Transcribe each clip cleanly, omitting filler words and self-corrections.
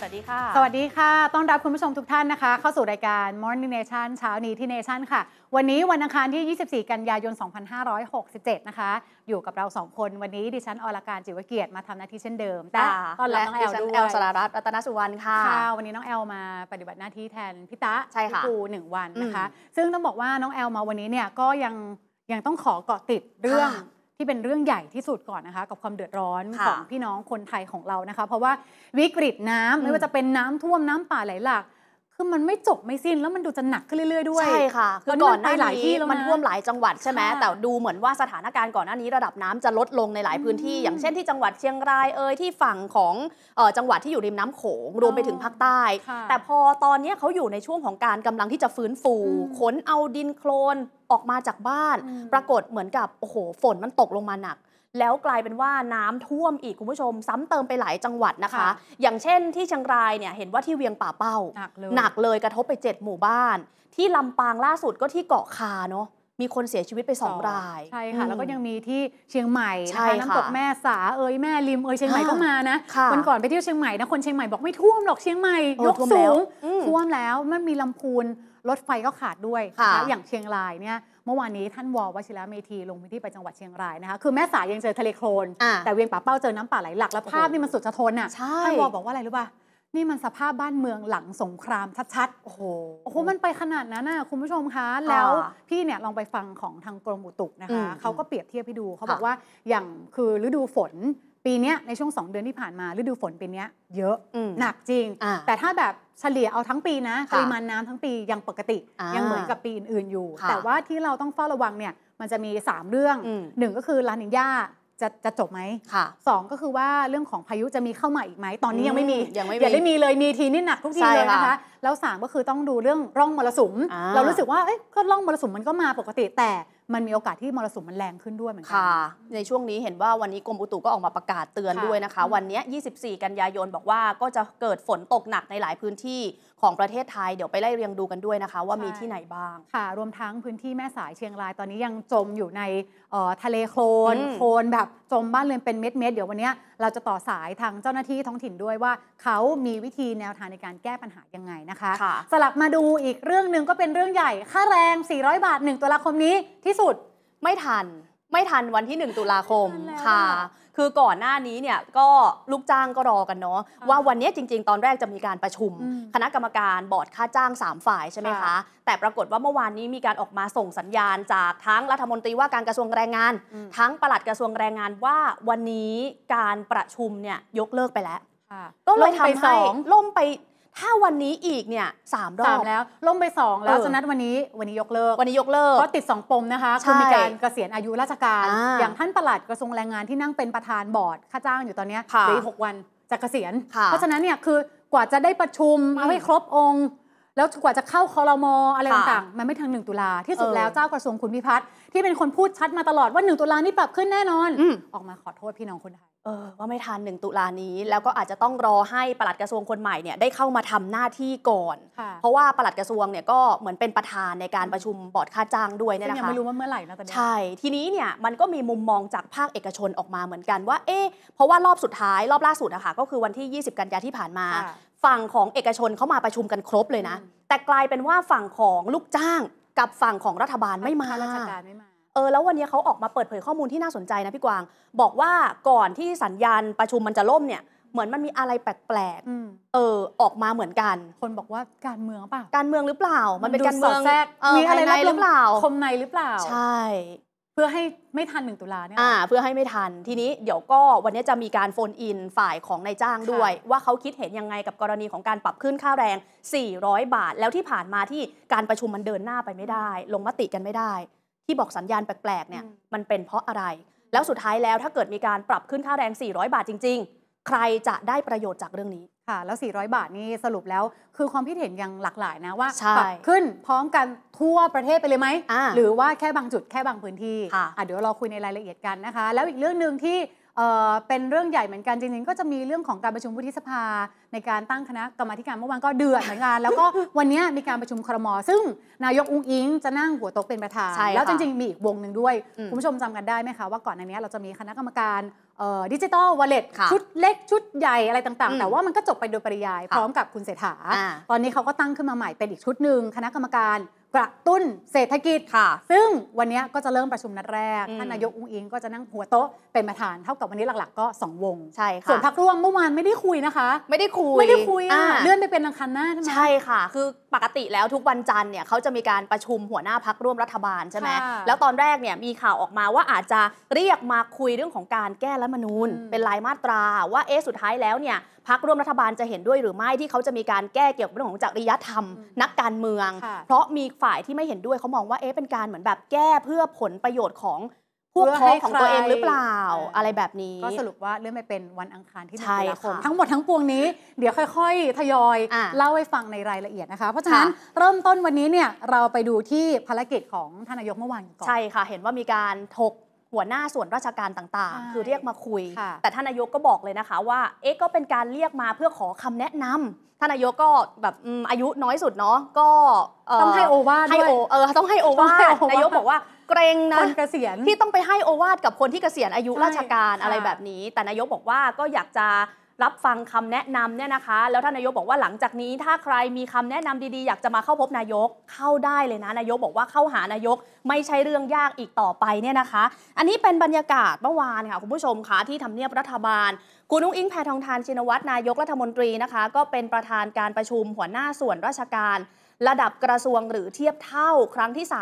วัสดีค่ะสวัสดีค่ะต้อนรับคุณผู้ชมทุกท่านนะคะเข้าสู่รายการ Morning Nation เช้านี้ที่ Nation ค่ะวันนี้วันอังคารที่ 24 กันยายน 2567 นะคะอยู่กับเรา2คนวันนี้ดิฉันอรการจิ๋วเกียรติมาทำหน้าที่เช่นเดิมแต่ต้อนรับน้องแอลด้วยแอลสรารัตน์รัตนสุวรรณค่ะวันนี้น้องแอลมาปฏิบัติหน้าที่แทนพี่ตะพี่ปู1 วันนะคะซึ่งต้องบอกว่าน้องแอลมาวันนี้เนี่ยก็ยังต้องขอเกาะติดเรื่องที่เป็นเรื่องใหญ่ที่สุดก่อนนะคะกับความเดือดร้อนของพี่น้องคนไทยของเรานะคะเพราะว่าวิกฤตน้ำไม่ว่าจะเป็นน้ำท่วมน้ำป่าไหลหลากคือมันไม่จบไม่สิ้นแล้วมันดูจะหนักขึ้นเรื่อยๆด้วยใช่ค่ะคือก่อนหน้านี้มันท่วมหลายจังหวัดใช่ไหมแต่ดูเหมือนว่าสถานการณ์ก่อนหน้านี้ระดับน้ำจะลดลงในหลายพื้นที่อย่างเช่นที่จังหวัดเชียงรายที่ฝั่งของจังหวัดที่อยู่ริมน้ำโขงรวมไปถึงภาคใต้แต่พอตอนนี้เขาอยู่ในช่วงของการกำลังที่จะฟื้นฟูขนเอาดินโคลนออกมาจากบ้านปรากฏเหมือนกับโอ้โหฝนมันตกลงมาหนักแล้วกลายเป็นว่าน้ำท่วมอีกคุณผู้ชมซ้ำเติมไปหลายจังหวัดนะคะอย่างเช่นที่เชียงรายเนี่ยเห็นว่าที่เวียงป่าเป้าหนักเลยกระทบไป7 หมู่บ้านที่ลำปางล่าสุดก็ที่เกาะคาเนาะมีคนเสียชีวิตไป2 รายใช่ค่ะแล้วก็ยังมีที่เชียงใหม่นะคะน้ำตกแม่สาแม่ริมเชียงใหม่ก็มานะวันก่อนไปเที่ยวเชียงใหม่นะคนเชียงใหม่บอกไม่ท่วมหรอกเชียงใหม่ยกสูงท่วมแล้วมันมีลำพูนรถไฟก็ขาดด้วยนะคะอย่างเชียงรายเนี่ยเมื่อวานนี้ท่านว.วชิระเมธีลงพื้นที่ไปจังหวัดเชียงรายนะคะคือแม่สายยังเจอทะเลโคลนแต่เวียงป่าเป้าเจอน้ำป่าไหลหลากแล้วภาพนี่มันสุดจะทนอ่ะท่านว.บอกว่าอะไรรู้ป่ะนี่มันสภาพบ้านเมืองหลังสงครามชัดๆโอ้โหมันไปขนาดนั้นน่ะคุณผู้ชมคะแล้วพี่เนี่ยลองไปฟังของทางกรมอุตุนะคะเขาก็เปรียบเทียบให้ดูเขาบอกว่าอย่างคือฤดูฝนปีนี้ในช่วง2 เดือนที่ผ่านมาฤดูฝนปีนี้เยอะหนักจริงแต่ถ้าแบบเฉลี่ยเอาทั้งปีนะปริมาณน้ำทั้งปียังปกติยังเหมือนกับปีอื่นๆอยู่แต่ว่าที่เราต้องเฝ้าระวังเนี่ยมันจะมี3 เรื่อง1ก็คือลานิญาจะจบไหม2ก็คือว่าเรื่องของพายุจะมีเข้ามาอีกไหมตอนนี้ยังไม่มีอย่าได้มีเลยมีทีนี่หนักทุกทีเลยนะคะแล้ว3ก็คือต้องดูเรื่องร่องมรสุมเรารู้สึกว่าก็ร่องมรสุมมันก็มาปกติแต่มันมีโอกาสที่มรสุมมันแรงขึ้นด้วยเหมือนกันในช่วงนี้เห็นว่าวันนี้กรมอุตุก็ออกมาประกาศเตือนด้วยนะคะวันนี้24 กันยายนบอกว่าก็จะเกิดฝนตกหนักในหลายพื้นที่ของประเทศไทยเดี๋ยวไปไล่เรียงดูกันด้วยนะคะว่ามีที่ไหนบ้างค่ะรวมทั้งพื้นที่แม่สายเชียงรายตอนนี้ยังจมอยู่ในทะเลโคลนแบบจมบ้านเรือนเป็นเม็ดเดี๋ยววันนี้เราจะต่อสายทางเจ้าหน้าที่ท้องถิ่นด้วยว่าเขามีวิธีแนวทางในการแก้ปัญหายังไงนะคะสลับมาดูอีกเรื่องหนึ่งก็เป็นเรื่องใหญ่ค่าแรง400 บาท1 ตุลาคมนี้ที่สุดไม่ทันวันที่1 ตุลาคมค่ะคือก่อนหน้านี้เนี่ยก็ลูกจ้างก็รอกันเนาะว่าวันนี้จริงๆตอนแรกจะมีการประชุมคณะกรรมการบอร์ดค่าจ้าง3 ฝ่ายใช่ไหมคะแต่ปรากฏว่าเมื่อวานนี้มีการออกมาส่งสัญญาณจากทั้งรัฐมนตรีว่าการกระทรวงแรงงานทั้งปลัดกระทรวงแรงงานว่าวันนี้การประชุมเนี่ยยกเลิกไปแล้วก็เลยทำให้ล่มไปถ้าวันนี้อีกเนี่ย3 รอบแล้วล่มไป2แล้วจะนัดวันนี้ยกเลิกเพราะติด2 ปมนะคะคือมีการเกษียณอายุราชการอย่างท่านปลัดกระทรวงแรงงานที่นั่งเป็นประธานบอร์ดค่าจ้างอยู่ตอนนี้เหลือ6 วันจะเกษียณเพราะฉะนั้นเนี่ยคือกว่าจะได้ประชุมเอาให้ครบองค์แล้วกว่าจะเข้าครม.อะไรต่างๆมันไม่ถึง1 ตุลาที่สุดแล้วเจ้ากระทรวงคุณพิพัฒน์ที่เป็นคนพูดชัดมาตลอดว่า1 ตุลานี่ปรับขึ้นแน่นอนออกมาขอโทษพี่น้องคนไทยว่าไม่ทัน1 ตุลานี้แล้วก็อาจจะต้องรอให้ปลัดกระทรวงคนใหม่เนี่ยได้เข้ามาทำหน้าที่ก่อนเพราะว่าปลัดกระทรวงเนี่ยก็เหมือนเป็นประธานในการประชุมบอร์ดค่าจ้างด้วยเนี่ยนะคะยังไม่รู้ว่าเมื่อไหร่นะตอนนี้ใช่ทีนี้เนี่ยมันก็มีมุมมองจากภาคเอกชนออกมาเหมือนกันว่าเพราะว่ารอบสุดท้ายรอบล่าสุดอะค่ะก็คือวันที่20 กันยายนที่ผ่านมาฝั่งของเอกชนเข้ามาประชุมกันครบเลยนะแต่กลายเป็นว่าฝั่งของลูกจ้างกับฝั่งของรัฐบาลไม่มาราชการไม่มาแล้ววันนี้เขาออกมาเปิดเผยข้อมูลที่น่าสนใจนะพี่กวางบอกว่าก่อนที่สัญญาณประชุมมันจะล่มเนี่ยเหมือนมันมีอะไรแปลกๆออกมาเหมือนกันคนบอกว่าการเมืองเปล่าการเมืองหรือเปล่ามันเป็นการเมืองมีอะไรหรือเปล่าคมในหรือเปล่าใช่เพื่อให้ไม่ทัน1 ตุลาเนี่ยเพื่อให้ไม่ทันทีนี้เดี๋ยวก็วันนี้จะมีการโฟนอินฝ่ายของนายจ้างด้วยว่าเขาคิดเห็นยังไงกับกรณีของการปรับขึ้นค่าแรง400 บาทแล้วที่ผ่านมาที่การประชุมมันเดินหน้าไปไม่ได้ลงมติกันไม่ได้ที่บอกสัญญาณแปลกๆเนี่ยมันเป็นเพราะอะไรแล้วสุดท้ายแล้วถ้าเกิดมีการปรับขึ้นค่าแรง400 บาทจริงๆใครจะได้ประโยชน์จากเรื่องนี้ค่ะแล้ว400 บาทนี่สรุปแล้วคือความคิดเห็นยังหลากหลายนะว่าปรับขึ้นพร้อมกันทั่วประเทศไปเลยไหมหรือว่าแค่บางจุดแค่บางพื้นที่เดี๋ยวเราคุยในรายละเอียดกันนะคะแล้วอีกเรื่องนึงที่เป็นเรื่องใหญ่เหมือนกันจริงๆก็จะมีเรื่องของการประชุมวุฒิสภาในการตั้งคณะกรรมาธิการเมื่อวานก็เดือดเหมือนกันแล้วก็วันนี้มีการประชุมครม.ซึ่งนายกอุ๊งอิ๊งจะนั่งหัวโต๊ะเป็นประธานแล้วจริงๆมีอีกวงหนึ่งด้วยคุณผู้ชมจำกันได้ไหมคะว่าก่อนหน้านี้เราจะมีคณะกรรมการดิจิทัลวอลเล็ตชุดเล็กชุดใหญ่อะไรต่างๆแต่ว่ามันก็จบไปโดยปริยายพร้อมกับคุณเศรษฐาตอนนี้เขาก็ตั้งขึ้นมาใหม่เป็นอีกชุดหนึ่งคณะกรรมการกระตุ้นเศรษฐกิจซึ่งวันนี้ก็จะเริ่มประชุมนัดแรกท่านนายกอุ๊งอิ๊งก็จะนั่งหัวโต๊ะเป็นประธานเท่ากับวันนี้หลักๆก็2 วงใช่ค่ะส่วนพรรคร่วมเมื่อวานไม่ได้คุยนะคะไม่ได้คุยเลื่อนไปเป็นอังคารหน้าใช่ไหมใช่ค่ะคือปกติแล้วทุกวันจันทร์เนี่ยเขาจะมีการประชุมหัวหน้าพรรคร่วมรัฐบาลใช่ไหมแล้วตอนแรกเนี่ยมีข่าวออกมาว่าอาจจะเรียกมาคุยเรื่องของการแก้รัฐธรรมนูญเป็นรายมาตราว่าสุดท้ายแล้วเนี่ยพรรคร่วมรัฐบาลจะเห็นด้วยหรือไม่ที่เขาจะมีการแก้เกี่ยวกับเรื่องของจริยธรรมนักการเมืองเพราะมีฝ่ายที่ไม่เห็นด้วยเขามองว่าเป็นการเหมือนแบบแก้เพื่อผลประโยชน์ของพวกพ้องของตัวเองหรือเปล่าอะไรแบบนี้ก็สรุปว่าเลื่อนไปเป็นวันอังคารที่1 ตุลาคมทั้งหมดทั้งปวงนี้เดี๋ยวค่อยๆทยอยเล่าให้ฟังในรายละเอียดนะคะเพราะฉะนั้นเริ่มต้นวันนี้เนี่ยเราไปดูที่ภารกิจของท่านนายกเมื่อวานก่อนใช่ค่ะเห็นว่ามีการถกหัวหน้าส่วนราชการต่างๆคือเรียกมาคุยแต่ท่านนายกก็บอกเลยนะคะว่าก็เป็นการเรียกมาเพื่อขอคำแนะนำท่านนายกก็แบบอายุน้อยสุดเนาะก็ต้องให้โอวาทด้วยต้องให้โอวาทนายกบอกว่าเกรงนะคนเกษียณที่ต้องไปให้โอวาทกับคนที่เกษียณอายุราชการอะไรแบบนี้แต่นายกบอกว่าก็อยากจะรับฟังคำแนะนำเนี่ยนะคะแล้วท่านนายกบอกว่าหลังจากนี้ถ้าใครมีคำแนะนำดีๆอยากจะมาเข้าพบนายกเข้าได้เลยนะนายกบอกว่าเข้าหานายกไม่ใช่เรื่องยากอีกต่อไปเนี่ยนะคะอันนี้เป็นบรรยากาศเมื่อวานค่ะคุณผู้ชมคะที่ทำเนียบรัฐบาลคุณนุ้งอิงแพทองธารชินวัตรนายกรัฐมนตรีนะคะก็เป็นประธานการประชุมหัวหน้าส่วนราชการระดับกระทรวงหรือเทียบเท่าครั้งที่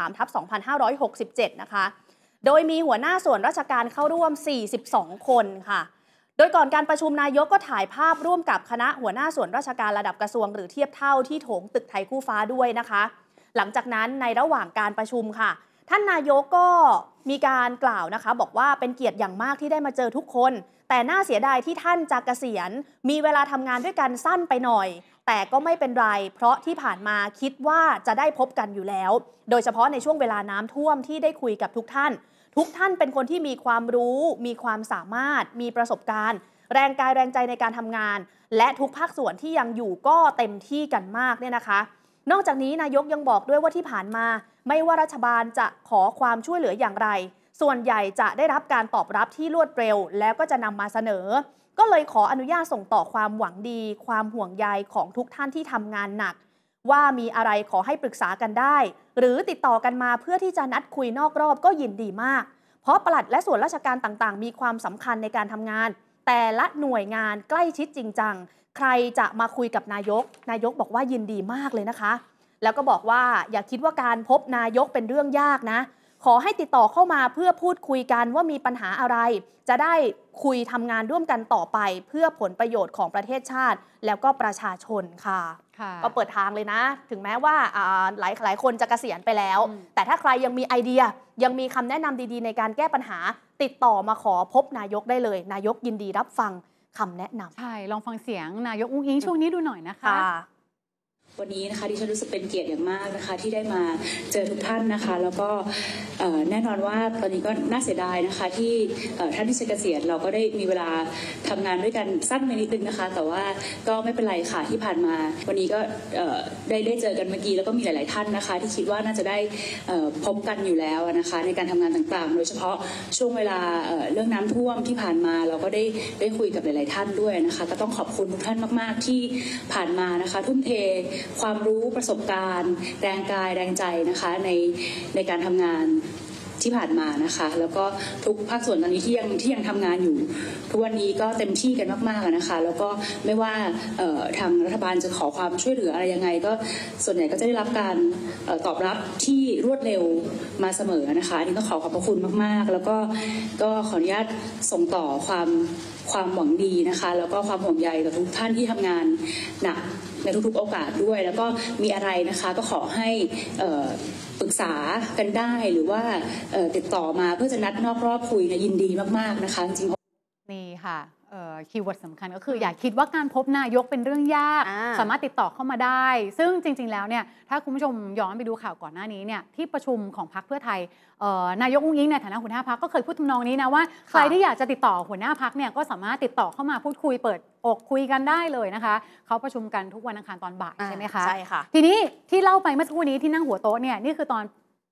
3/2567นะคะโดยมีหัวหน้าส่วนราชการเข้าร่วม42 คนค่ะโดยก่อนการประชุมนายกก็ถ่ายภาพร่วมกับคณะหัวหน้าส่วนราชการระดับกระทรวงหรือเทียบเท่าที่โถงตึกไทยคู่ฟ้าด้วยนะคะหลังจากนั้นในระหว่างการประชุมค่ะท่านนายกก็มีการกล่าวนะคะบอกว่าเป็นเกียรติอย่างมากที่ได้มาเจอทุกคนแต่น่าเสียดายที่ท่านจะเกษียณมีเวลาทำงานด้วยกันสั้นไปหน่อยแต่ก็ไม่เป็นไรเพราะที่ผ่านมาคิดว่าจะได้พบกันอยู่แล้วโดยเฉพาะในช่วงเวลาน้ำท่วมที่ได้คุยกับทุกท่านเป็นคนที่มีความรู้มีความสามารถมีประสบการณ์แรงกายแรงใจในการทำงานและทุกภาคส่วนที่ยังอยู่ก็เต็มที่กันมากเนี่ยนะคะนอกจากนี้นายกยังบอกด้วยว่าที่ผ่านมาไม่ว่ารัฐบาลจะขอความช่วยเหลืออย่างไรส่วนใหญ่จะได้รับการตอบรับที่รวดเร็วแล้วก็จะนำมาเสนอก็เลยขออนุญาตส่งต่อความหวังดีความห่วงใยของทุกท่านที่ทำงานหนักว่ามีอะไรขอให้ปรึกษากันได้หรือติดต่อกันมาเพื่อที่จะนัดคุยนอกรอบก็ยินดีมากเพราะปลัดและส่วนราชการต่างๆมีความสำคัญในการทำงานแต่ละหน่วยงานใกล้ชิดจริงจังใครจะมาคุยกับนายกบอกว่ายินดีมากเลยนะคะแล้วก็บอกว่าอย่าคิดว่าการพบนายกเป็นเรื่องยากนะขอให้ติดต่อเข้ามาเพื่อพูดคุยกันว่ามีปัญหาอะไรจะได้คุยทำงานร่วมกันต่อไปเพื่อผลประโยชน์ของประเทศชาติแล้วก็ประชาชนค่ะก็เปิดทางเลยนะถึงแม้ว่าหลายคนจะเกษียณไปแล้วแต่ถ้าใครยังมีไอเดียยังมีคำแนะนำดีๆในการแก้ปัญหาติดต่อมาขอพบนายกได้เลยนายกยินดีรับฟังคำแนะนำใช่ลองฟังเสียงนายกอุ๊งอิ๊งช่วงนี้ดูหน่อยนะคะวันนี้นะคะดิฉันรู้สึกเป็นเกียรติอย่างมากนะคะที่ได้มาเจอทุกท่านนะคะแล้วก็แน่นอนว่าตอนนี้ก็น่าเสียดายนะคะที่ท่านที่เกษียณเราก็ได้มีเวลาทำงานด้วยกันสั้นไปนิดนึงนะคะแต่ว่าก็ไม่เป็นไรค่ะที่ผ่านมาวันนี้ก็ได้เจอกันเมื่อกี้แล้วก็มีหลายๆท่านนะคะที่คิดว่าน่าจะได้พบกันอยู่แล้วนะคะในการทำงานต่างๆโดยเฉพาะช่วงเวลาเรื่องน้ำท่วมที่ผ่านมาเราก็ได้คุยกับหลายๆท่านด้วยนะคะก็ต้องขอบคุณทุกท่านมากๆที่ผ่านมานะคะทุ่มเทความรู้ประสบการณ์แรงกายแรงใจนะคะในการทำงานที่ผ่านมานะคะแล้วก็ทุกภาคส่วนตอนนี้ที่ยังทำงานอยู่ทุกวันนี้ก็เต็มที่กันมากๆนะคะแล้วก็ไม่ว่าทางรัฐบาลจะขอความช่วยเหลืออะไรยังไงก็ส่วนใหญ่ก็จะได้รับการตอบรับที่รวดเร็วมาเสมอนะคะอันนี้ต้องขอบพระคุณมากๆแล้วก็ขออนุญาตส่งต่อความหวังดีนะคะแล้วก็ความห่วงใยกับทุกท่านที่ทำงานหนักในทุกๆโอกาสด้วยแล้วก็มีอะไรนะคะก็ขอให้ปรึกษากันได้หรือว่าติดต่อมาเพื่อจะนัดนอกรอบคุยยินดีมากๆนะคะจริงนี่ค่ะคีย์เวิร์ดสำคัญก็คืออย่าคิดว่าการพบนายกเป็นเรื่องยากสามารถติดต่อเข้ามาได้ซึ่งจริงๆแล้วเนี่ยถ้าคุณผู้ชมย้อนไปดูข่าวก่อนหน้านี้เนี่ยที่ประชุมของพรรคเพื่อไทยนายกอุ๊งอิ๊งในฐานะหัวหน้าพรรคก็เคยพูดทำนองนี้นะว่าใครที่อยากจะติดต่อหัวหน้าพรรคเนี่ยก็สามารถติดต่อเข้ามาพูดคุยเปิดอกคุยกันได้เลยนะคะเขาประชุมกันทุกวันอังคารตอนบ่ายใช่ไหมคะใช่ค่ะทีนี้ที่เล่าไปเมื่อสักครู่นี้ที่นั่งหัวโต๊ะเนี่ยนี่คือตอน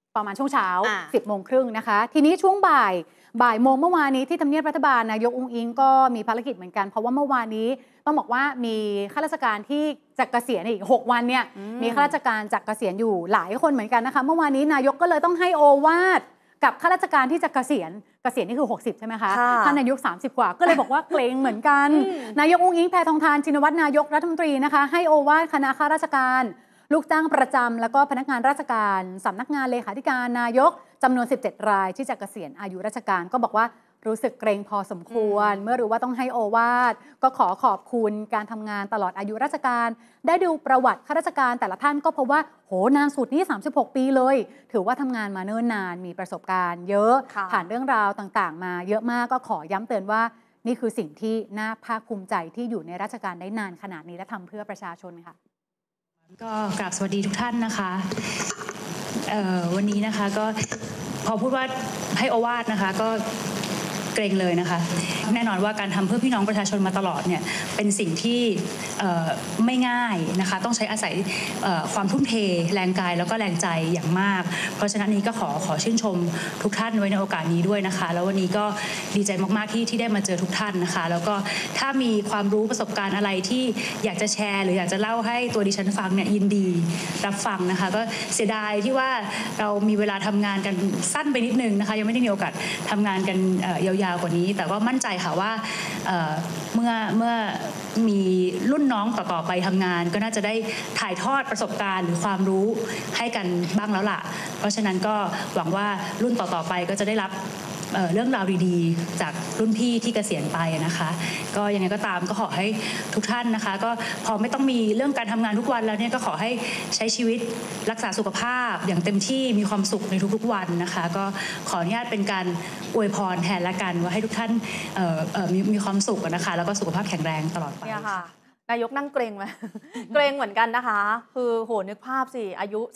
ประมาณช่วงเช้า 10 โมงครึ่งนะคะทีนี้ช่วงบ่ายโมงเมื่อวานนี้ที่ทำเนียบรัฐบาลนายกอุ๊งอิ๊งก็มีภารกิจเหมือนกันเพราะว่าเมื่อวานนี้ต้องบอกว่ามีข้าราชการที่จะเกษียณอีก6 วันเนี่ยมีข้าราชการจะเกษียณอยู่หลายคนเหมือนกันนะคะเมื่อวานนี้นายกก็เลยต้องให้โอวาทกับข้าราชการที่จะเกษียณนี่คือ60ใช่ไหมคะท่านนายก30กว่าก็เลยบอกว่าเกรงเหมือนกันนายกอุ๊งอิ๊งแพทองธารชินวัตรนายกรัฐมนตรีนะคะให้โอวาทคณะข้าราชการลูกจ้างประจำแล้วก็พนักงานราชการสำนักงานเลขาธิการนายกจำนวน17 รายที่จะเกษียณอายุราชการก็บอกว่ารู้สึกเกรงพอสมควรเมื่อรู้ว่าต้องให้โอวาทก็ขอบคุณการทำงานตลอดอายุราชการได้ดูประวัติข้าราชการแต่ละท่านก็พบว่าโหนานสุดนี่36 ปีเลยถือว่าทำงานมาเนิ่นนานมีประสบการณ์เยอะผ่านเรื่องราวต่างๆมาเยอะมากก็ขอย้ำเตือนว่านี่คือสิ่งที่น่าภาคภูมิใจที่อยู่ในราชการได้นานขนาดนี้และทำเพื่อประชาชนค่ะก็กราบสวัสดีทุกท่านนะคะวันนี้นะคะก็พอพูดว่าให้โอวาทนะคะก็เกรงเลยนะคะแน่นอนว่าการทำเพื่อพี่น้องประชาชนมาตลอดเนี่ยเป็นสิ่งที่ไม่ง่ายนะคะต้องใช้อาศัยความทุ่มเทแรงกายแล้วก็แรงใจอย่างมากเพราะฉะนั้นนี้ก็ขอชื่นชมทุกท่านไว้ในโอกาสนี้ด้วยนะคะแล้ววันนี้ก็ดีใจมากๆที่ได้มาเจอทุกท่านนะคะแล้วก็ถ้ามีความรู้ประสบการณ์อะไรที่อยากจะแชร์หรืออยากจะเล่าให้ตัวดิฉันฟังเนี่ยยินดีรับฟังนะคะก็เสียดายที่ว่าเรามีเวลาทำงานกันสั้นไปนิดนึงนะคะยังไม่ได้มีโอกาสทำงานกันยาวๆกว่านี้แต่ว่ามั่นใจค่ะว่าเมื่อมีรุ่นน้องต่อไปทำงานก็น่าจะได้ถ่ายทอดประสบการณ์หรือความรู้ให้กันบ้างแล้วล่ะเพราะฉะนั้นก็หวังว่ารุ่นต่อไปก็จะได้รับเรื่องราวดีๆจากรุ่นพี่ที่เกษียณไปนะคะก็ยังไงก็ตามก็ขอให้ทุกท่านนะคะก็พอไม่ต้องมีเรื่องการทำงานทุกวันแล้วเนี่ยก็ขอให้ใช้ชีวิตรักษาสุขภาพอย่างเต็มที่มีความสุขในทุกๆวันนะคะก็ขออนุญาตเป็นการอวยพรแทนละกันว่าให้ทุกท่านมีความสุขนะคะแล้วก็สุขภาพแข็งแรงตลอดไปเนี่ยค่ะนายกนั่งเกรงไหม เกรงเหมือนกันนะคะคือโหนึกภาพสิอายุ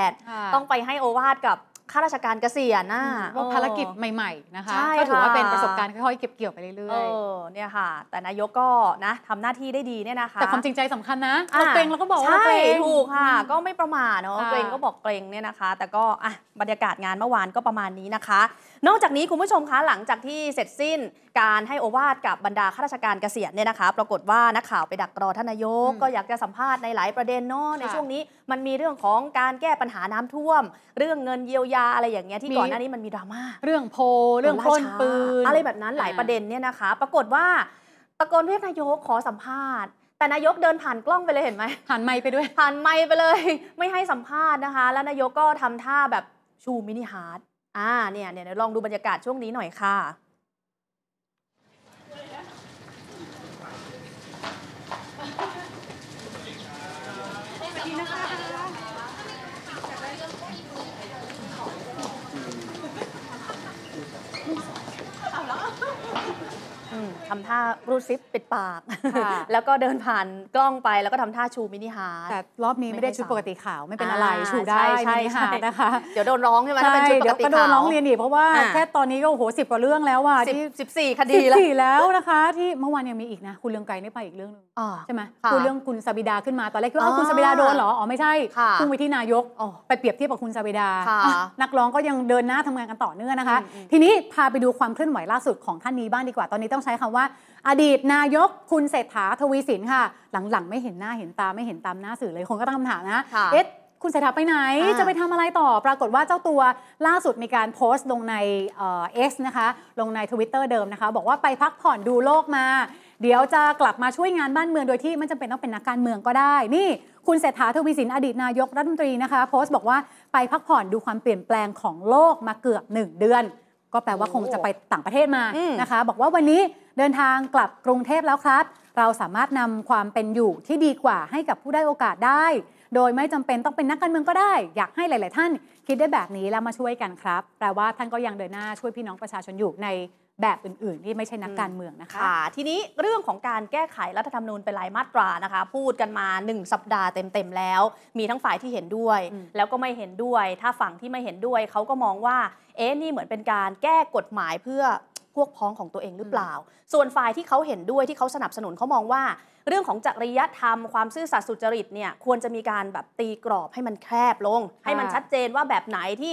38ต้องไปให้โอวาทกับข้าราชการเกษียณน่ะว่าภารกิจใหม่ๆนะคะก็ถือว่าเป็นประสบการณ์ค่อยๆเก็บเกี่ยวไปเรื่อยๆเนี่ยค่ะแต่นายกก็นะทำหน้าที่ได้ดีเนี่ยนะคะแต่ความจริงใจสำคัญนะเกรงเราก็บอกว่าเกรงถูกค่ะก็ไม่ประมาทเนาะเกรงก็บอกเกรงเนี่ยนะคะแต่ก็บรรยากาศงานเมื่อวานก็ประมาณนี้นะคะนอกจากนี้คุณผู้ชมคะหลังจากที่เสร็จสิ้นการให้โอวาทกับบรรดาข้าราชการเกษียณเนี่ยนะคะปรากฏว่านักข่าวไปดักรอท่านนายกก็อยากจะสัมภาษณ์ในหลายประเด็นเนาะในช่วงนี้มันมีเรื่องของการแก้ปัญหาน้ำท่วมเรื่องเงินเยียวยาอะไรอย่างเงี้ยที่ก่อนหน้านี้มันมีดราม่าเรื่องโพเรื่องปล้นปืนอะไรแบบนั้นหลายประเด็นเนี่ยนะคะปรากฏว่าตะโกนเรียกนายกขอสัมภาษณ์แต่นายกเดินผ่านกล้องไปเลยเห็นไหมผ่านไมค์ไปด้วยผ่านไมค์ไปเลยไม่ให้สัมภาษณ์นะคะแล้วนายกก็ทำท่าแบบชูมินิฮาร์ทเนี่ยลองดูบรรยากาศช่วงนี้หน่อยค่ะทำท่ารูดซิปปิดปากแล้วก็เดินผ่านกล้องไปแล้วก็ทำท่าชูมินิฮาร์ทแต่รอบนี้ไม่ได้ชุดปกติขาวไม่เป็นอะไรชูได้มินิฮาร์ทนะคะเดี๋ยวโดนร้องใช่ไหมถ้าเป็นชุดปกติขาวเดี๋ยวก็โดนร้องเรียนอีกเพราะว่าแค่ตอนนี้ก็โอ้โห10 กว่าเรื่องแล้ว 14 คดีแล้วนะคะที่เมื่อวานยังมีอีกนะคุณเรืองไกรได้ไปอีกเรื่องนึงใช่ไหมคุณเรื่องคุณสบิดาขึ้นมาตอนแรกคิดว่าคุณสบิดาโดนเหรอไม่ใช่พุ่งไปที่นายกไปเปรียบเทียบกับคุณสบิดานักร้องก็ยังเดินหน้าทำงานกันต่อเนื่องนะคะทีนี้พาไปดูความเคลื่อนไหวล่าสุดของท่านนี้บ้างดีกว่าตอนนี้ต้องใช้คำว่าอดีตนายกคุณเศรษฐาทวีสินค่ะหลังๆไม่เห็นหน้าเห็นตาไม่เห็นตามหน้าสื่อเลยคนก็ตั้งคำถามนะคุณเศรษฐาไปไหนจะไปทำอะไรต่อปรากฏว่าเจ้าตัวล่าสุดมีการโพสต์ลงในX นะคะลงใน Twitter เดิมนะคะบอกว่าไปพักผ่อนดูโลกมาเดี๋ยวจะกลับมาช่วยงานบ้านเมืองโดยที่ไม่จำเป็นต้องเป็นนักการเมืองก็ได้นี่คุณเศรษฐาทวีสินอดีตนายกรัฐมนตรีนะคะโพสต์บอกว่าไปพักผ่อนดูความเปลี่ยนแปลงของโลกมาเกือบ1 เดือนก็แปลว่าคงจะไปต่างประเทศมานะคะบอกว่าวันนี้เดินทางกลับกรุงเทพแล้วครับเราสามารถนำความเป็นอยู่ที่ดีกว่าให้กับผู้ได้โอกาสได้โดยไม่จำเป็นต้องเป็นนักการเมืองก็ได้อยากให้หลายๆท่านคิดได้แบบนี้แล้วมาช่วยกันครับแปลว่าท่านก็ยังเดินหน้าช่วยพี่น้องประชาชนอยู่ในแบบอื่นๆที่ไม่ใช่นักการเมืองนะคะทีนี้เรื่องของการแก้ไขรัฐธรรมนูญเป็นรายมาตรานะคะพูดกันมา1 สัปดาห์เต็มๆแล้วมีทั้งฝ่ายที่เห็นด้วยแล้วก็ไม่เห็นด้วยถ้าฝั่งที่ไม่เห็นด้วยเขาก็มองว่านี่เหมือนเป็นการแก้กฎหมายเพื่อพวกพ้องของตัวเองหรือเปล่าส่วนฝ่ายที่เขาเห็นด้วยที่เขาสนับสนุนเขามองว่าเรื่องของจริยธรรมความซื่อสัตย์สุจริตเนี่ยควรจะมีการแบบตีกรอบให้มันแคบลงให้มันชัดเจนว่าแบบไหนที่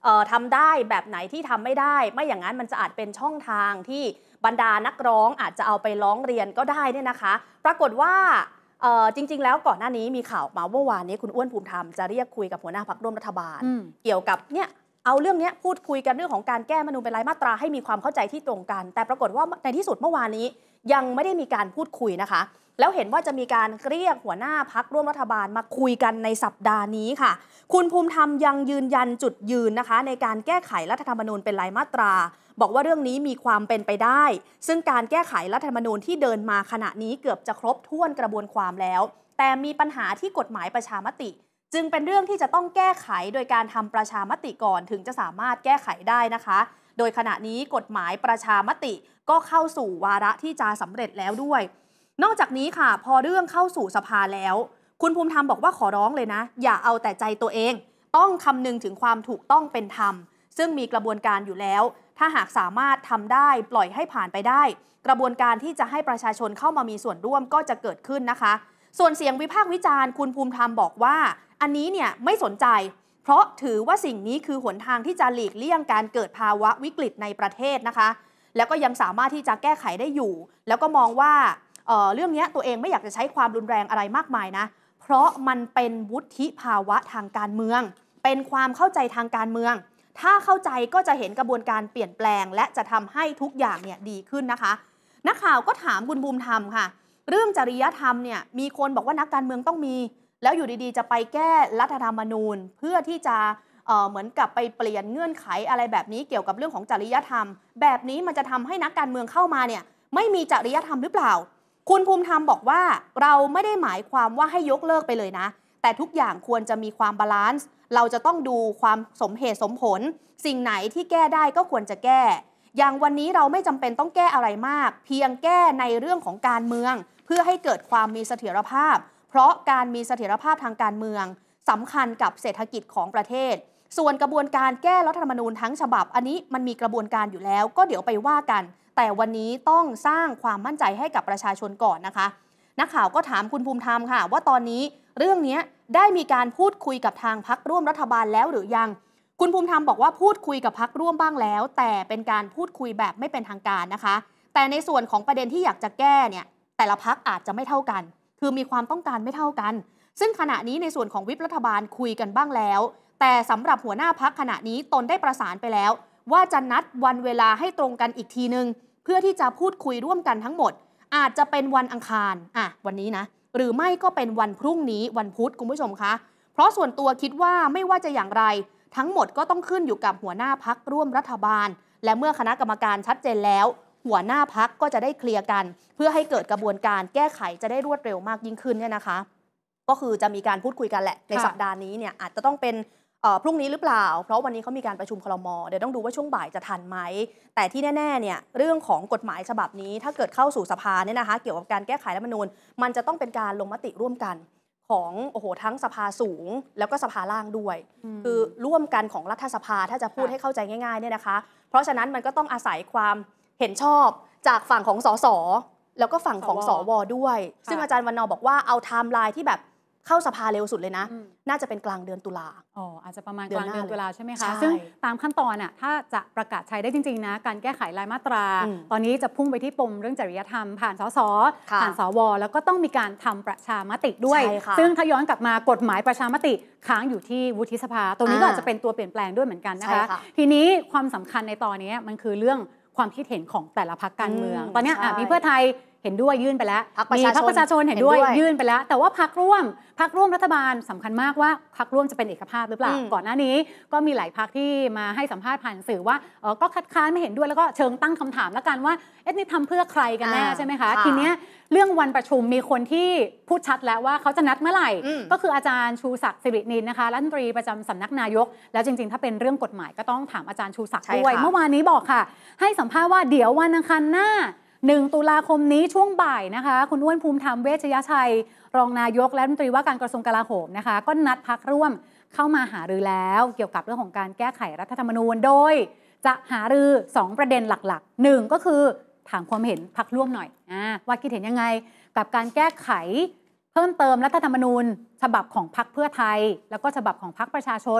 ทำได้แบบไหนที่ทำไม่ได้ไม่อย่างนั้นมันจะอาจเป็นช่องทางที่บรรดานักร้องอาจจะเอาไปร้องเรียนก็ได้เนี่ยนะคะปรากฏว่าจริงๆแล้วก่อนหน้านี้มีข่าวมาเมื่อวานนี้คุณอ้วนภูมิธรรมจะเรียกคุยกับหัวหน้าพรรคร่วมรัฐบาลเกี่ยวกับเนี่ยเอาเรื่องนี้พูดคุยกันเรื่องของการแก้รัฐธรรมนูญเป็นรายมาตราให้มีความเข้าใจที่ตรงกันแต่ปรากฏว่าในที่สุดเมื่อวานนี้ยังไม่ได้มีการพูดคุยนะคะแล้วเห็นว่าจะมีการเรียกหัวหน้าพรรคร่วมรัฐบาลมาคุยกันในสัปดาห์นี้ค่ะคุณภูมิธรรมยังยืนยันจุดยืนนะคะในการแก้ไขรัฐธรรมนูญเป็นรายมาตราบอกว่าเรื่องนี้มีความเป็นไปได้ซึ่งการแก้ไขรัฐธรรมนูญที่เดินมาขณะนี้เกือบจะครบถ้วนกระบวนความแล้วแต่มีปัญหาที่กฎหมายประชามติจึงเป็นเรื่องที่จะต้องแก้ไขโดยการทำประชามติก่อนถึงจะสามารถแก้ไขได้นะคะโดยขณะนี้กฎหมายประชามติก็เข้าสู่วาระที่จะสำเร็จแล้วด้วยนอกจากนี้ค่ะพอเรื่องเข้าสู่สภาแล้วคุณภูมิธรรมบอกว่าขอร้องเลยนะอย่าเอาแต่ใจตัวเองต้องคำนึงถึงความถูกต้องเป็นธรรมซึ่งมีกระบวนการอยู่แล้วถ้าหากสามารถทำได้ปล่อยให้ผ่านไปได้กระบวนการที่จะให้ประชาชนเข้ามามีส่วนร่วมก็จะเกิดขึ้นนะคะส่วนเสียงวิพากษ์วิจารณ์คุณภูมิธรรมบอกว่าอันนี้เนี่ยไม่สนใจเพราะถือว่าสิ่งนี้คือหนทางที่จะหลีกเลี่ยงการเกิดภาวะวิกฤตในประเทศนะคะแล้วก็ยังสามารถที่จะแก้ไขได้อยู่แล้วก็มองว่าเรื่องนี้ตัวเองไม่อยากจะใช้ความรุนแรงอะไรมากมายนะเพราะมันเป็นวุฒิภาวะทางการเมืองเป็นความเข้าใจทางการเมืองถ้าเข้าใจก็จะเห็นกระบวนการเปลี่ยนแปลงและจะทำให้ทุกอย่างเนี่ยดีขึ้นนะคะนักข่าวก็ถามคุณภูมิธรรมค่ะเรื่องจริยธรรมเนี่ยมีคนบอกว่านักการเมืองต้องมีแล้วอยู่ดีๆจะไปแก้รัฐธรรมนูญเพื่อที่จะเหมือนกับไปเปลี่ยนเงื่อนไขอะไรแบบนี้เกี่ยวกับเรื่องของจริยธรรมแบบนี้มันจะทำให้นักการเมืองเข้ามาเนี่ยไม่มีจริยธรรมหรือเปล่าคุณภูมิธรรมบอกว่าเราไม่ได้หมายความว่าให้ยกเลิกไปเลยนะแต่ทุกอย่างควรจะมีความบาลานซ์เราจะต้องดูความสมเหตุสมผลสิ่งไหนที่แก้ได้ก็ควรจะแก้อย่างวันนี้เราไม่จำเป็นต้องแก้อะไรมากเพียงแก้ในเรื่องของการเมืองเพื่อให้เกิดความมีเสถียรภาพเพราะการมีเสถียรภาพทางการเมืองสำคัญกับเศรษฐกิจของประเทศส่วนกระบวนการแก้รัฐธรรมนูญทั้งฉบับอันนี้มันมีกระบวนการอยู่แล้วก็เดี๋ยวไปว่ากันแต่วันนี้ต้องสร้างความมั่นใจให้กับประชาชนก่อนนะคะนักข่าวก็ถามคุณภูมิธรรมค่ะว่าตอนนี้เรื่องนี้ได้มีการพูดคุยกับทางพรรคร่วมรัฐบาลแล้วหรือยังคุณภูมิธรรมบอกว่าพูดคุยกับพรรคร่วมบ้างแล้วแต่เป็นการพูดคุยแบบไม่เป็นทางการนะคะแต่ในส่วนของประเด็นที่อยากจะแก้เนี่ยแต่ละพรรคอาจจะไม่เท่ากันคือมีความต้องการไม่เท่ากันซึ่งขณะนี้ในส่วนของวิปรัฐบาลคุยกันบ้างแล้วแต่สำหรับหัวหน้าพรรคขณะนี้ตนได้ประสานไปแล้วว่าจะนัดวันเวลาให้ตรงกันอีกทีนึงเพื่อที่จะพูดคุยร่วมกันทั้งหมดอาจจะเป็นวันอังคารวันนี้นะหรือไม่ก็เป็นวันพรุ่งนี้วันพุธคุณผู้ชมคะเพราะส่วนตัวคิดว่าไม่ว่าจะอย่างไรทั้งหมดก็ต้องขึ้นอยู่กับหัวหน้าพรรคร่วมรัฐบาลและเมื่อคณะกรรมการชัดเจนแล้วหัวหน้าพรรคก็จะได้เคลียร์กันเพื่อให้เกิดกระบวนการแก้ไขจะได้รวดเร็วมากยิ่งขึ้นเนี่ยนะคะก็คือจะมีการพูดคุยกันแหละในสัปดาห์นี้เนี่ยอาจจะต้องเป็นพรุ่งนี้หรือเปล่าเพราะวันนี้เขามีการประชุมครม.เดี๋ยวต้องดูว่าช่วงบ่ายจะทันไหมแต่ที่แน่ๆเนี่ยเรื่องของกฎหมายฉบับนี้ถ้าเกิดเข้าสู่สภาเนี่ยนะคะเกี่ยวกับการแก้ไขรัฐธรรมนูญมันจะต้องเป็นการลงมติร่วมกันของทั้งสภาสูงแล้วก็สภาล่างด้วยคือร่วมกันของรัฐสภาถ้าจะพูดให้เข้าใจง่ายๆเนี่ยนะคะเพราะฉะนั้นมันก็ต้องอาศัยความเห็นชอบจากฝั่งของสสแล้วก็ฝั่งของสวด้วยซึ่งอาจารย์วันนอบอกว่าเอาไทม์ไลน์ที่แบบเข้าสภาเร็วสุดเลยนะน่าจะเป็นกลางเดือนตุลาอาจจะประมาณกลางเดือนตุลาใช่ไหมคะซึ่งตามขั้นตอนถ้าจะประกาศใช้ได้จริงๆนะการแก้ไขรายมาตราตอนนี้จะพุ่งไปที่ปมเรื่องจริยธรรมผ่านสสผ่านสวแล้วก็ต้องมีการทำประชามติด้วยซึ่งถ้าย้อนกลับมากฎหมายประชามติค้างอยู่ที่วุฒิสภาตรงนี้ก็อาจจะเป็นตัวเปลี่ยนแปลงด้วยเหมือนกันนะคะทีนี้ความสำคัญในตอนนี้มันคือเรื่องความคิดเห็นของแต่ละพรรคการเมืองตอนนี้มีเพื่อไทยเห็นด้วยยื่นไปแล้วมีพรรคประชาชนเห็นด้วยยื่นไปแล้วแต่ว่าพรรคร่วมรัฐบาลสำคัญมากว่าพรรคร่วมจะเป็นเอกภาพหรือเปล่าก่อนหน้านี้ก็มีหลายพรรคที่มาให้สัมภาษณ์ผ่านสื่อว่าก็คัดค้านไม่เห็นด้วยแล้วก็เชิงตั้งคำถามแล้วกันว่านี่ทำเพื่อใครกันแน่ใช่ไหมคะทีนี้เรื่องวันประชุมมีคนที่พูดชัดแล้วว่าเขาจะนัดเมื่อไหร่ก็คืออาจารย์ชูศักดิ์สิรินินนะคะรัฐมนตรีประจำสำนักนายกแล้วจริงๆถ้าเป็นเรื่องกฎหมายก็ต้องถามอาจารย์ชูศักดิ์ด้วยเมื่อวานนี้บอกค่ะให้สัมภาษณ์ว่าเดี๋ยววันอังคารหน้า1 ตุลาคมนี้ช่วงบ่ายนะคะคุณอ้วนภูมิธรรมเวชยชัยรองนายกและรัฐมนตรีว่าการกระทรวงกลาโหมนะคะก็นัดพรรคร่วมเข้ามาหารือแล้วเกี่ยวกับเรื่องของการแก้ไขรัฐธรรมนูญโดยจะหารือ2ประเด็นหลักๆ1ก็คือถามความเห็นพรรคร่วมหน่อยว่าคิดเห็นยังไงกับการแก้ไขเพิ่มเติมรัฐธรรมนูญฉบับของพรรคเพื่อไทยแล้วก็ฉบับของพรรคประชาชน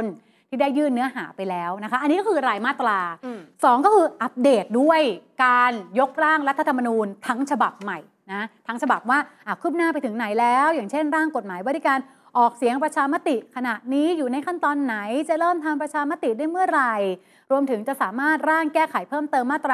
ที่ได้ยื่นเนื้อหาไปแล้วนะคะอันนี้ก็คือรายมาตรา2ก็คืออัปเดตด้วยการยกร่างรัฐธรรมนูญทั้งฉบับใหม่นะทั้งฉบับว่าคืบหน้าไปถึงไหนแล้วอย่างเช่นร่างกฎหมายว่าด้วยการออกเสียงประชามติขณะนี้อยู่ในขั้นตอนไหนจะเริ่มทำประชามติได้เมื่อไหร่รวมถึงจะสามารถร่างแก้ไขเพิ่มเติมมาตรา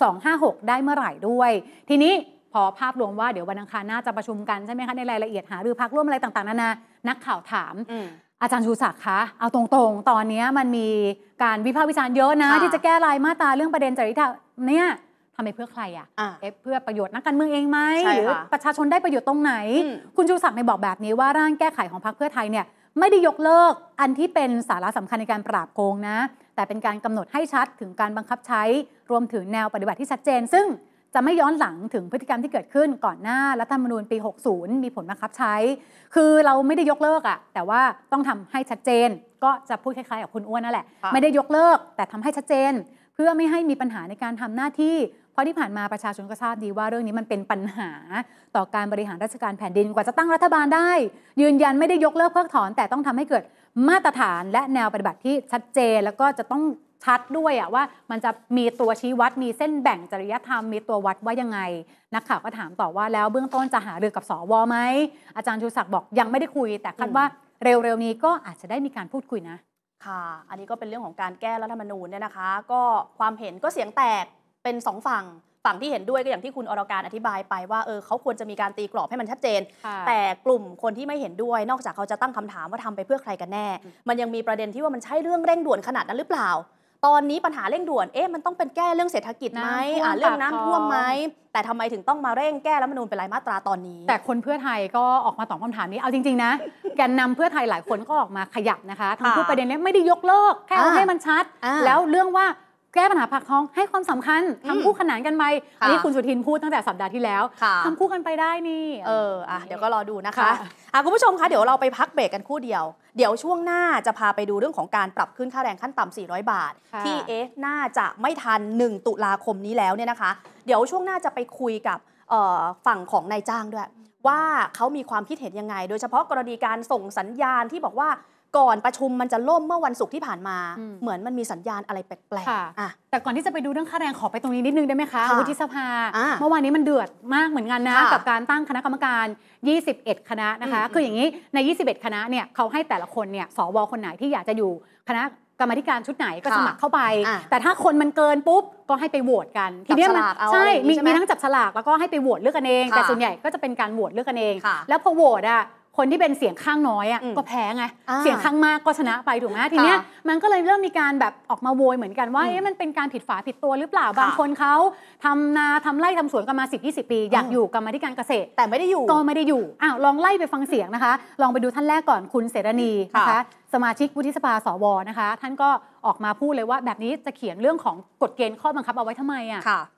256ได้เมื่อไหร่ด้วยทีนี้พอภาพรวมว่าเดี๋ยววันอังคารน่าจะประชุมกันใช่ไหมคะในรายละเอียดหารือพรรคร่วมอะไรต่างๆนานานักข่าวถามอาจารย์ชูศักดิ์คะเอาตรงๆตอนนี้มันมีการวิพากษ์วิจารณ์เยอะนะที่จะแก้รายมาตราเรื่องประเด็นจริยธรรมเนี่ยทำไปเพื่อใครเพื่อประโยชน์นักการเมืองเองไหมหรือประชาชนได้ประโยชน์ตรงไหนคุณชูศักดิ์บอกแบบนี้ว่าร่างแก้ไขของพรรคเพื่อไทยเนี่ยไม่ได้ยกเลิกอันที่เป็นสาระสำคัญในการปราบโกงนะแต่เป็นการกำหนดให้ชัดถึงการบังคับใช้รวมถึงแนวปฏิบัติที่ชัดเจนซึ่งจะไม่ย้อนหลังถึงพฤติกรรมที่เกิดขึ้นก่อนหน้ารัฐธรรมนูญปี 60 มีผลบังคับใช้คือเราไม่ได้ยกเลิกแต่ว่าต้องทำให้ชัดเจนก็จะพูดคล้ายๆกับคุณอ้วนนั่นแหละไม่ได้ยกเลิกแต่ทำให้ชัดเจนเพื่อไม่ให้มีปัญหาในการทำหน้าที่เพราะที่ผ่านมาประชาชนก็ทราบดีว่าเรื่องนี้มันเป็นปัญหาต่อการบริหารราชการแผ่นดินกว่าจะตั้งรัฐบาลได้ยืนยันไม่ได้ยกเลิกเพิกถอนแต่ต้องทำให้เกิดมาตรฐานและแนวปฏิบัติที่ชัดเจนแล้วก็จะต้องชัดด้วยว่ามันจะมีตัวชี้วัดมีเส้นแบ่งจริยธรรมมีตัววัดว่ายังไงนักข่าวก็ถามต่อว่าแล้วเบื้องต้นจะหารือกับสวไหมอาจารย์ชูศักดิ์บอกยังไม่ได้คุยแต่คาดว่าเร็วๆนี้ก็อาจจะได้มีการพูดคุยนะค่ะอันนี้ก็เป็นเรื่องของการแก้รัฐธรรมนูญเนี่ยนะคะก็ความเห็นก็เสียงแตกเป็น2ฝั่งที่เห็นด้วยก็อย่างที่คุณอรการอธิบายไปว่าเขาควรจะมีการตีกรอบให้มันชัดเจนแต่กลุ่มคนที่ไม่เห็นด้วยนอกจากเขาจะตั้งคำถามว่าทำไปเพื่อใครกันแน่มันยังมีประเด็นที่ว่ามันใช่เรื่องเร่งด่วนขนาดนั้นหรือเปล่าตอนนี้ปัญหาเร่งด่วนมันต้องเป็นแก้เรื่องเศรษฐกิจไหมเรื่องน้ำท่วมไหมแต่ทำไมถึงต้องมาเร่งแก้รัฐธรรมนูญเป็นรายมาตราตอนนี้แต่คนเพื่อไทยก็ออกมาตอบคำถามนี้เอาจริงๆนะแกนนำเพื่อไทยหลายคนก็ออกมาขยับนะคะทั้งพูดประเด็นนี้ไม่ได้ยกเลิกแค่เอาให้มันชัดแล้วเรื่องว่าแก้ปัญหาปากท้องให้ความสำคัญทำคู่ขนานกันไปอันนี้คุณสุทินพูดตั้งแต่สัปดาห์ที่แล้วทำคู่กันไปได้นี่เดี๋ยวก็รอดูนะคะคุณผู้ชมคะเดี๋ยวเราไปพักเบรกกันคู่เดียวเดี๋ยวช่วงหน้าจะพาไปดูเรื่องของการปรับขึ้นค่าแรงขั้นต่ำ400 บาทที่น่าจะไม่ทัน1 ตุลาคมนี้แล้วเนี่ยนะคะเดี๋ยวช่วงหน้าจะไปคุยกับฝั่งของนายจ้างด้วยว่าเขามีความคิดเห็นยังไงโดยเฉพาะกรณีการส่งสัญญาณที่บอกว่าก่อนประชุมมันจะล่มเมื่อวันศุกร์ที่ผ่านมาเหมือนมันมีสัญญาณอะไรแปลกๆแต่ก่อนที่จะไปดูเรื่องค่าแรงขอไปตรงนี้นิดนึงได้ไหมคะวุฒิสภาเมื่อวานนี้มันเดือดมากเหมือนกันนะกับการตั้งคณะกรรมการ21คณะนะคะคืออย่างนี้ใน21คณะเนี่ยเขาให้แต่ละคนเนี่ยสวคนไหนที่อยากจะอยู่คณะกรรมการชุดไหนก็สมัครเข้าไปแต่ถ้าคนมันเกินปุ๊บก็ให้ไปโหวตกันทีนี้มันใช่มีทั้งจับฉลากแล้วก็ให้ไปโหวตเลือกกันเองแต่ส่วนใหญ่ก็จะเป็นการโหวตเลือกกันเองแล้วพอโหวตคนที่เป็นเสียงข้างน้อยก็แพ้ไงเสียงข้างมากก็ชนะไปถูกไหมทีเนี้ยมันก็เลยเริ่มมีการแบบออกมาโวยเหมือนกันว่ามันเป็นการผิดฝาผิดตัวหรือเปล่าบางคนเขาทำนาทำไร่ทำสวนกันมา 10-20 ปีอยากอยู่กรรมาธิการเกษตรแต่ไม่ได้อยู่ก็ไม่ได้อยู่ลองไล่ไปฟังเสียงนะคะลองไปดูท่านแรกก่อนคุณเสรณีนะคะสมาชิกวุฒิสภาสวนะคะท่านก็ออกมาพูดเลยว่าแบบนี้จะเขียนเรื่องของกฎเกณฑ์ข้อบังคับเอาไว้ทำไม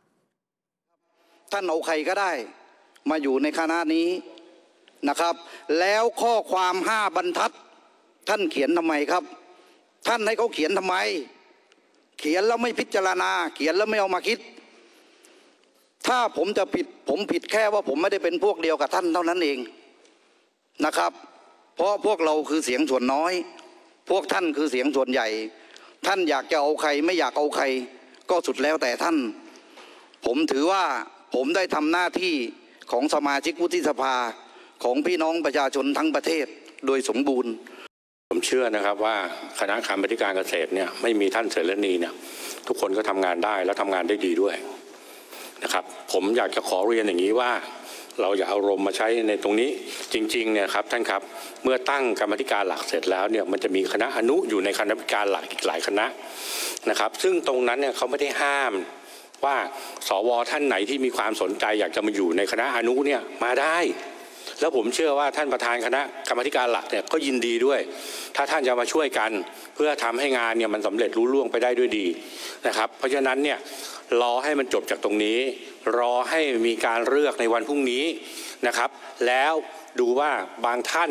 ท่านเอาใครก็ได้มาอยู่ในคณะนี้นะครับแล้วข้อความ5 บรรทัดท่านเขียนทำไมครับท่านให้เขาเขียนทำไมเขียนแล้วไม่พิจารณาเขียนแล้วไม่เอามาคิดถ้าผมจะผิดผมผิดแค่ว่าผมไม่ได้เป็นพวกเดียวกับท่านเท่านั้นเองนะครับเพราะพวกเราคือเสียงส่วนน้อยพวกท่านคือเสียงส่วนใหญ่ท่านอยากจะเอาใครไม่อยากเอาใครก็สุดแล้วแต่ท่านผมถือว่าผมได้ทำหน้าที่ของสมาชิกวุฒิสภาของพี่น้องประชาชนทั้งประเทศโดยสมบูรณ์ผมเชื่อนะครับว่าคณะกรรมาธิการเกษตรเนี่ยไม่มีท่านเสรณีเนี่ยทุกคนก็ทำงานได้และทำงานได้ดีด้วยนะครับผมอยากจะขอเรียนอย่างนี้ว่าเราอย่าเอาอารมณ์มาใช้ในตรงนี้จริงๆเนี่ยครับท่านครับเมื่อตั้งกรรมาธิการหลักเสร็จแล้วเนี่ยมันจะมีคณะอนุอยู่ในคณะกรรมการหลักอีกหลายคณะนะครับซึ่งตรงนั้นเนี่ยเขาไม่ได้ห้ามว่าสวท่านไหนที่มีความสนใจอยากจะมาอยู่ในคณะอนุเนี่ยมาได้แล้วผมเชื่อว่าท่านประธานคณะกรรมาธิการหลักเนี่ยก็ยินดีด้วยถ้าท่านจะมาช่วยกันเพื่อทำให้งานเนี่ยมันสำเร็จรุ่ล่วงไปได้ด้วยดีนะครับเพราะฉะนั้นเนี่ยรอให้มันจบจากตรงนี้รอให้มีการเลือกในวันพรุ่งนี้นะครับแล้วดูว่าบางท่าน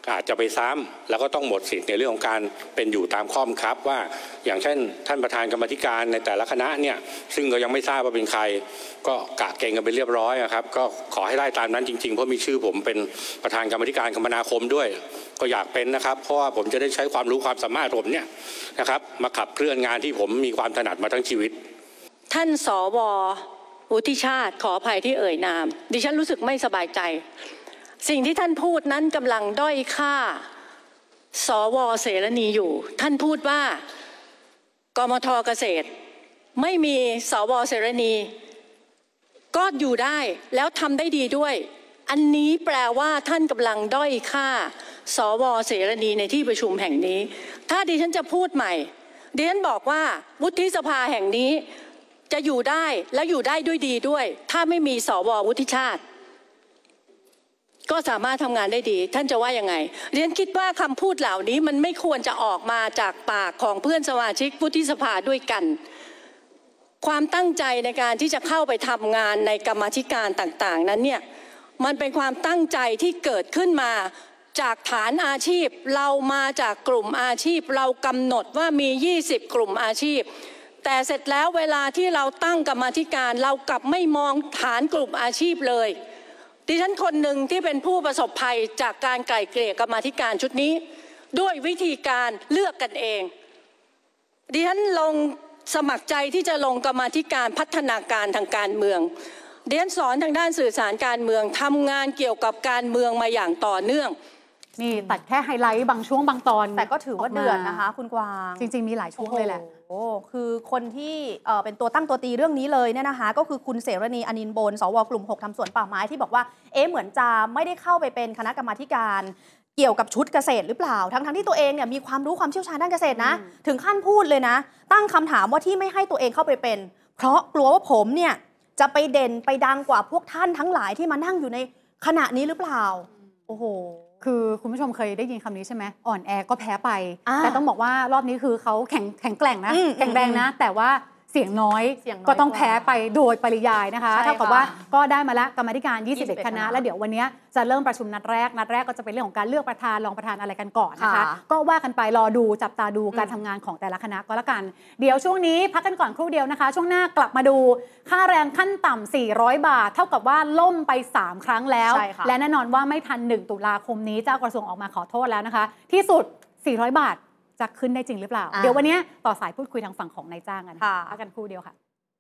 อาจจะไปซ้ำแล้วก็ต้องหมดสิทธิ์ในเรื่องของการเป็นอยู่ตามข้อบังคับว่าอย่างเช่นท่านประธานกรรมธิการในแต่ละคณะเนี่ยซึ่งก็ยังไม่ทราบว่าเป็นใครก็กะเกณฑ์กันไปเรียบร้อยครับก็ขอให้ได้ตามนั้นจริงๆเพราะมีชื่อผมเป็นประธานกรรมธิการคมนาคมด้วยก็อยากเป็นนะครับเพราะว่าผมจะได้ใช้ความรู้ความสามารถผมเนี่ยนะครับมาขับเคลื่อนงานที่ผมมีความถนัดมาทั้งชีวิตท่านสว.วุฒิชาติขออภัยที่เอ่ยนามดิฉันรู้สึกไม่สบายใจสิ่งที่ท่านพูดนั้นกำลังด้อยค่าสว.เสรณีอยู่ท่านพูดว่ากมท.เกษตรไม่มีสว.เสรณีก็อยู่ได้แล้วทำได้ดีด้วยอันนี้แปลว่าท่านกำลังด้อยค่าสว.เสรณีในที่ประชุมแห่งนี้ถ้าดิฉันจะพูดใหม่ดิฉันบอกว่าวุฒิสภาแห่งนี้จะอยู่ได้และอยู่ได้ด้วยดีด้วยถ้าไม่มีสว.วุฒิชาติก็สามารถทำงานได้ดีท่านจะว่ายังไงเรียนคิดว่าคำพูดเหล่านี้มันไม่ควรจะออกมาจากปากของเพื่อนสมาชิกวุฒิสภาด้วยกันความตั้งใจในการที่จะเข้าไปทำงานในกรรมาธิการต่างๆนั้นเนี่ยมันเป็นความตั้งใจที่เกิดขึ้นมาจากฐานอาชีพเรามาจากกลุ่มอาชีพเรากำหนดว่ามี20กลุ่มอาชีพแต่เสร็จแล้วเวลาที่เราตั้งกรรมาธิการเรากลับไม่มองฐานกลุ่มอาชีพเลยดิฉันคนหนึ่งที่เป็นผู้ประสบภัยจากการไกล่เกลี่ยกรรมาธิการชุดนี้ด้วยวิธีการเลือกกันเองดิฉันลงสมัครใจที่จะลงกรรมาธิการพัฒนาการทางการเมืองดิฉันสอนทางด้านสื่อสารการเมืองทำงานเกี่ยวกับการเมืองมาอย่างต่อเนื่องนี่ตัดแค่ไฮไลท์บางช่วงบางตอนแต่ก็ถือว่าเดือดนะคะคุณกวางจริงๆมีหลายช่วงเลยแหละโอ้คือคนที่เป็นตัวตั้งตัวตีเรื่องนี้เลยเนี่ยนะคะก็คือคุณเสรณีอนินท์โบนสวกลุ่ม6ทำสวนป่าไม้ที่บอกว่าเหมือนจะไม่ได้เข้าไปเป็นคณะกรรมาธิการเกี่ยวกับชุดเกษตรหรือเปล่าทั้งที่ตัวเองเนี่ยมีความรู้ความเชี่ยวชาญด้านเกษตรนะถึงขั้นพูดเลยนะตั้งคำถามว่าที่ไม่ให้ตัวเองเข้าไปเป็นเพราะกลัวว่าผมเนี่ยจะไปเด่นไปดังกว่าพวกท่านทั้งหลายที่มานั่งอยู่ในขณะนี้หรือเปล่าโอ้โหคือคุณผู้ชมเคยได้ยินคำนี้ใช่ไหมอ่อนแอก็แพ้ไปแต่ต้องบอกว่ารอบนี้คือเขาแข็งแกร่งนะแข็งแรงนะแต่ว่าเสียงน้อยก็ต้องแพ้ไปโดยปริยายนะคะเท่ากับว่าก็ได้มาแล้วกรรมธิการ21คณะแล้วเดี๋ยววันนี้จะเริ่มประชุมนัดแรกก็จะเป็นเรื่องของการเลือกประธานรองประธานอะไรกันก่อนนะคะก็ว่ากันไปรอดูจับตาดูการทำงานของแต่ละคณะก็แล้วกันเดี๋ยวช่วงนี้พักกันก่อนครู่เดียวนะคะช่วงหน้ากลับมาดูค่าแรงขั้นต่ำ400 บาทเท่ากับว่าล่มไป3ครั้งแล้วและแน่นอนว่าไม่ทัน1ตุลาคมนี้เจ้ากระทรวงออกมาขอโทษแล้วนะคะที่สุด400 บาทจะขึ้นได้จริงหรือเปล่าเดี๋ยววันนี้ต่อสายพูดคุยทางฝั่งของนายจ้างกันพักกันครู่เดียวค่ะ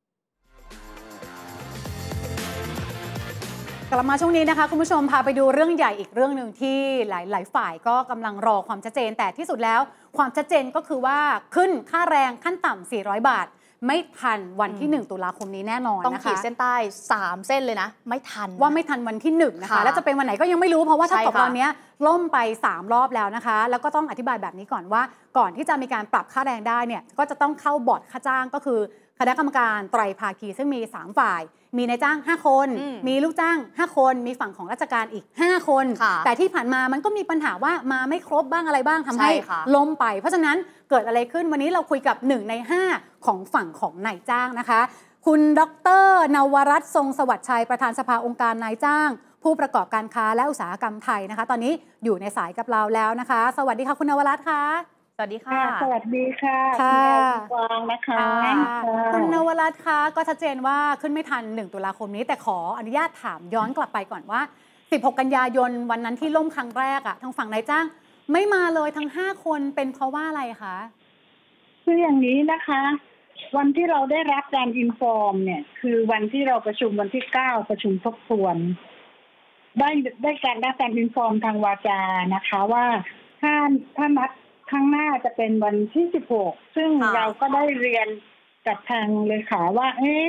กลับมาช่วงนี้นะคะคุณผู้ชมพาไปดูเรื่องใหญ่อีกเรื่องหนึ่งที่หลายฝ่ายก็กำลังรอความชัดเจนแต่ที่สุดแล้วความชัดเจนก็คือว่าขึ้นค่าแรงขั้นต่ำ400 บาทไม่ทันวันที่1ตุลาคมนี้แน่นอนนะคะต้องขีดเส้นใต้3เส้นเลยนะไม่ทันว่าไม่ทันวันที่1นะคะแล้วจะเป็นวันไหนก็ยังไม่รู้เพราะว่าถ้าตอนนี้ล่มไป3รอบแล้วนะคะแล้วก็ต้องอธิบายแบบนี้ก่อนว่าก่อนที่จะมีการปรับค่าแรงได้เนี่ยก็จะต้องเข้าบอร์ดค่าจ้างก็คือคณะกรรมการไตรภาคีซึ่งมี3ฝ่ายมีนายจ้าง5คนมีลูกจ้าง5คนมีฝั่งของราชการอีก5คนแต่ที่ผ่านมามันก็มีปัญหาว่ามาไม่ครบบ้างอะไรบ้างทำให้ล้มไปเพราะฉะนั้นเกิดอะไรขึ้นวันนี้เราคุยกับ1ใน5ของฝั่งของนายจ้างนะคะคุณดร.นวรัตน์ทรงสวัสดิ์ชัยประธานสภาองค์การนายจ้างผู้ประกอบการค้าและอุตสาหกรรมไทยนะคะตอนนี้อยู่ในสายกับเราแล้วนะคะสวัสดีค่ะคุณนวรัตน์ค่ะสวัสดีค่ะสวัสดีค่ะคุณกวางนะคะคุณนวรัตน์คะก็ชัดเจนว่าขึ้นไม่ทัน1ตุลาคมนี้แต่ขออนุญาตถามย้อนกลับไปก่อนว่า16กันยายนวันนั้นที่ล่มครั้งแรกอะทางฝั่งนายจ้างไม่มาเลยทั้ง5คนเป็นเพราะว่าอะไรคะคืออย่างนี้นะคะวันที่เราได้รับการอินฟอร์มเนี่ยคือวันที่เราประชุมวันที่9ประชุมทบทวนได้การรับการอินฟอร์มทางวาจานะคะว่าถ้านัดข้างหน้าจะเป็นวันที่16ซึ่งเราก็ได้เรียนกับทางเลขาว่า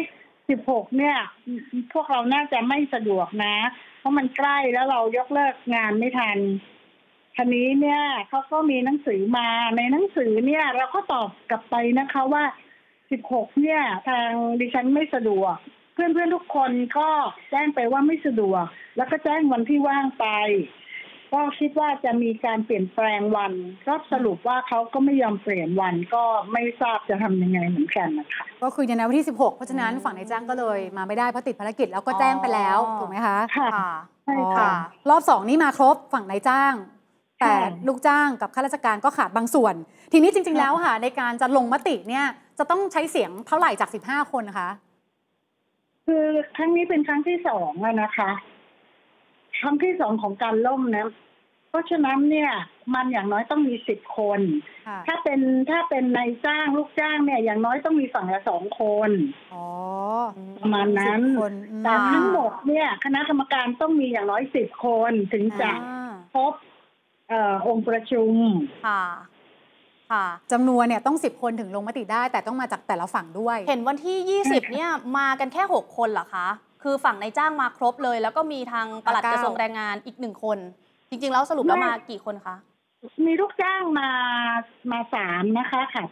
16เนี่ยพวกเราน่าจะไม่สะดวกนะเพราะมันใกล้แล้วเรายกเลิกงานไม่ทันทีนี้เนี่ยเขาก็มีหนังสือมาในหนังสือเนี่ยเราก็ตอบกลับไปนะคะว่า16เนี่ยทางดิฉันไม่สะดวกเพื่อนๆทุกคนก็แจ้งไปว่าไม่สะดวกแล้วก็แจ้งวันที่ว่างไปก็คิดว่าจะมีการเปลี่ยนแปลงวันก็สรุปว่าเขาก็ไม่ยอมเปลี่ยนวันก็ไม่ทราบจะทำยังไงเหมือนกันนะคะก็คือในวันที่16เพราะฉะนั้นฝั่งนายจ้างก็เลยมาไม่ได้เพราะติดภารกิจแล้วก็แจ้งไปแล้วถูกไหมคะค่ะใช่ค่ะรอบ2นี่มาครบฝั่งนายจ้างแต่ลูกจ้างกับข้าราชการก็ขาดบางส่วนทีนี้จริงๆแล้วค่ะในการจะลงมติเนี่ยจะต้องใช้เสียงเท่าไหร่จาก15 คนนะคะคือครั้งนี้เป็นครั้งที่2แล้วนะคะครั้งที่2ของการล่มนะเพราะฉะนั้นเนี่ยมันอย่างน้อยต้องมี10 คนถ้าเป็นนายจ้างลูกจ้างเนี่ยอย่างน้อยต้องมีฝั่งละ2 คนประมาณนั้นแต่ทั้งหมดเนี่ยคณะกรรมการต้องมีอย่างน้อย10 คนถึงจะครบองค์ประชุมค่ะจำนวนเนี่ยต้อง10 คนถึงลงมติได้แต่ต้องมาจากแต่ละฝั่งด้วยเห็นวันที่20เนี่ยมากันแค่6 คนเหรอคะคือฝั่งนายจ้างมาครบเลยแล้วก็มีทางปลัดกระทรวงแรงงานอีก1 คนจริงๆแล้วสรุปแล้วมากี่คนคะมีลูกจ้างมา3นะคะขาด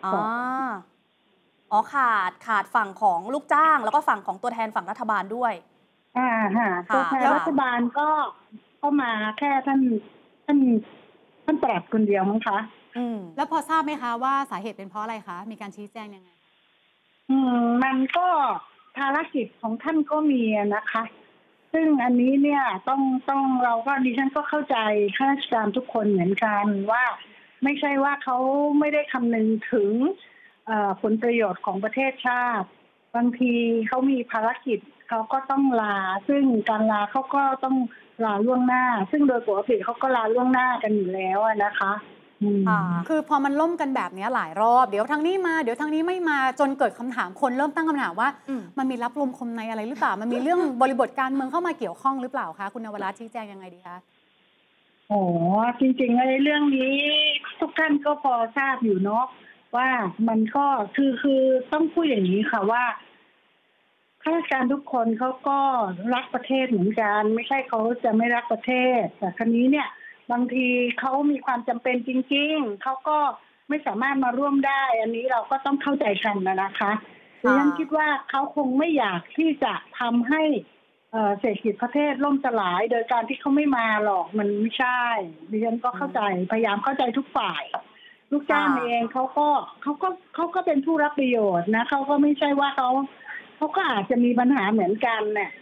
2 ขาดฝั่งของลูกจ้างแล้วก็ฝั่งของตัวแทนฝั่งรัฐบาลด้วยตัวแทนรัฐบาลก็มาแค่ท่านปลัดคนเดียวมั้งคะแล้วพอทราบไหมคะว่าสาเหตุเป็นเพราะอะไรคะมีการชี้แจงยังไงมันก็ภารกิจของท่านก็มีนะคะซึ่งอันนี้เนี่ยต้องเราก็ดิฉันก็เข้าใจข้าราชการทุกคนเหมือนกันว่าไม่ใช่ว่าเขาไม่ได้คำนึงถึงผลประโยชน์ของประเทศชาติบางทีเขามีภารกิจเขาก็ต้องลาซึ่งการลาเขาก็ต้องลาล่วงหน้าซึ่งโดยปกติเขาก็ลาล่วงหน้ากันอยู่แล้วนะคะคือพอมันล่มกันแบบนี้หลายรอบเดี๋ยวทางนี้มาเดี๋ยวทางนี้ไม่มาจนเกิดคำถามคนเริ่มตั้งคำถามว่ามันมีรับลมคมในอะไรหรือเปล่ามันมีเรื่องบริบทการเมืองเข้ามาเกี่ยวข้องหรือเปล่าคะคุณนวรัตน์ชี้แจงยังไงดีคะจริงๆในเรื่องนี้ทุกท่านก็พอทราบอยู่เนาะว่ามันก็คือต้องพูดอย่างนี้ค่ะว่าข้าราชการทุกคนเขาก็รักประเทศเหมือนกันไม่ใช่เขาจะไม่รักประเทศแต่ครั้นี้เนี่ยบางทีเขามีความจำเป็นจริงๆเขาก็ไม่สามารถมาร่วมได้อันนี้เราก็ต้องเข้าใจกันนะคะดิฉันคิดว่าเขาคงไม่อยากที่จะทำให้เศรษฐกิจประเทศล่มสลายโดยการที่เขาไม่มาหรอกมันไม่ใช่ดิฉันก็เข้าใจพยายามเข้าใจทุกฝ่ายลูกจ้างเองเขาก็เป็นผู้รับประโยชน์นะเขาก็ไม่ใช่ว่าเขาก็อาจจะมีปัญหาเหมือนกันเนี่ย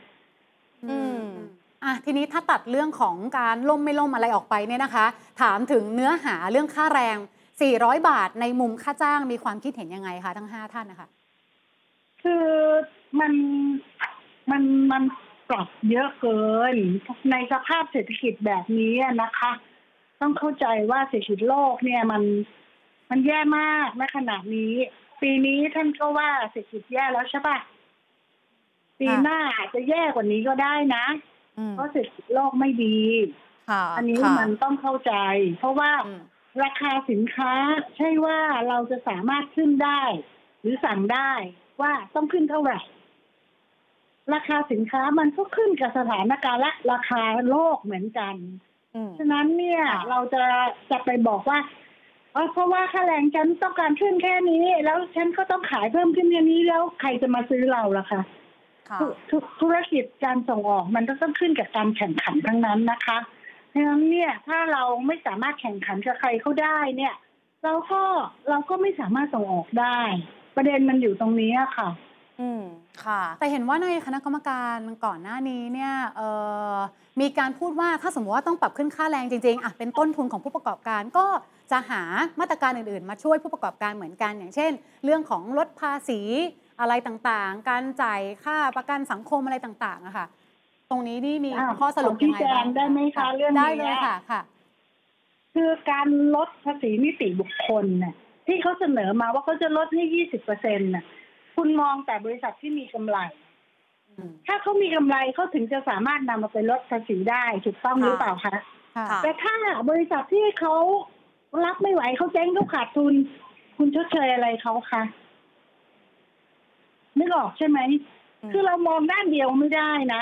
ทีนี้ถ้าตัดเรื่องของการล่มไม่ล่มอะไรออกไปเนี่ยนะคะถามถึงเนื้อหาเรื่องค่าแรง400 บาทในมุมค่าจ้างมีความคิดเห็นยังไงคะทั้ง5 ท่านนะคะคือมันปรับเยอะเกินในสภาพเศรษฐกิจแบบนี้นะคะต้องเข้าใจว่าเศรษฐกิจโลกเนี่ยมันแย่มากณขณะนี้ปีนี้ท่านก็ว่าเศรษฐกิจแย่แล้วใช่ปะปีหน้าอาจจะแย่กว่านี้ก็ได้นะเพราะเศรษฐกิจโลกไม่ดีอันนี้มันต้องเข้าใจเพราะว่าราคาสินค้าใช่ว่าเราจะสามารถขึ้นได้หรือสั่งได้ว่าต้องขึ้นเท่าไหร่ราคาสินค้ามันก็ขึ้นกับสถานการณ์และราคาโลกเหมือนกันฉะนั้นเนี่ยเราจะไปบอกว่าเพราะว่าค่าแรงฉันต้องการขึ้นแค่นี้แล้วฉันก็ต้องขายเพิ่มขึ้นแค่นี้แล้วใครจะมาซื้อเราล่ะคะธุรกิจการส่งออกมันต้องขึ้นกับการแข่งขันทั้งนั้นนะคะเพราะฉะนั้นเนี่ยถ้าเราไม่สามารถแข่งขันกับใครเขาได้เนี่ยเราก็ไม่สามารถส่งออกได้ประเด็นมันอยู่ตรงนี้ค่ะแต่เห็นว่าในคณะกรรมการก่อนหน้านี้เนี่ยมีการพูดว่าถ้าสมมติว่าต้องปรับขึ้นค่าแรงจริงๆเป็นต้นทุนของผู้ประกอบการก็จะหามาตรการอื่นๆมาช่วยผู้ประกอบการเหมือนกันอย่างเช่นเรื่องของลดภาษีอะไรต่างๆการจ่ายค่าประกันสังคมอะไรต่างๆอะค่ะตรงนี้นี่มีข้อสรุปยังไงบ้างได้ไหมคะเรื่องนี้ได้เลยค่ะคือการลดภาษีนิติบุคคลน่ะที่เขาเสนอมาว่าเขาจะลดให้ 20% น่ะคุณมองแต่บริษัทที่มีกำไรถ้าเขามีกำไรเขาถึงจะสามารถนำมาไปลดภาษีได้ถูกต้องหรือเปล่าคะแต่ถ้าบริษัทที่เขารับไม่ไหวเขาเจ๊งเขาขาดทุนคุณชดเชยอะไรเขาคะนึกออกใช่ไหมคือเรามองด้านเดียวไม่ได้นะ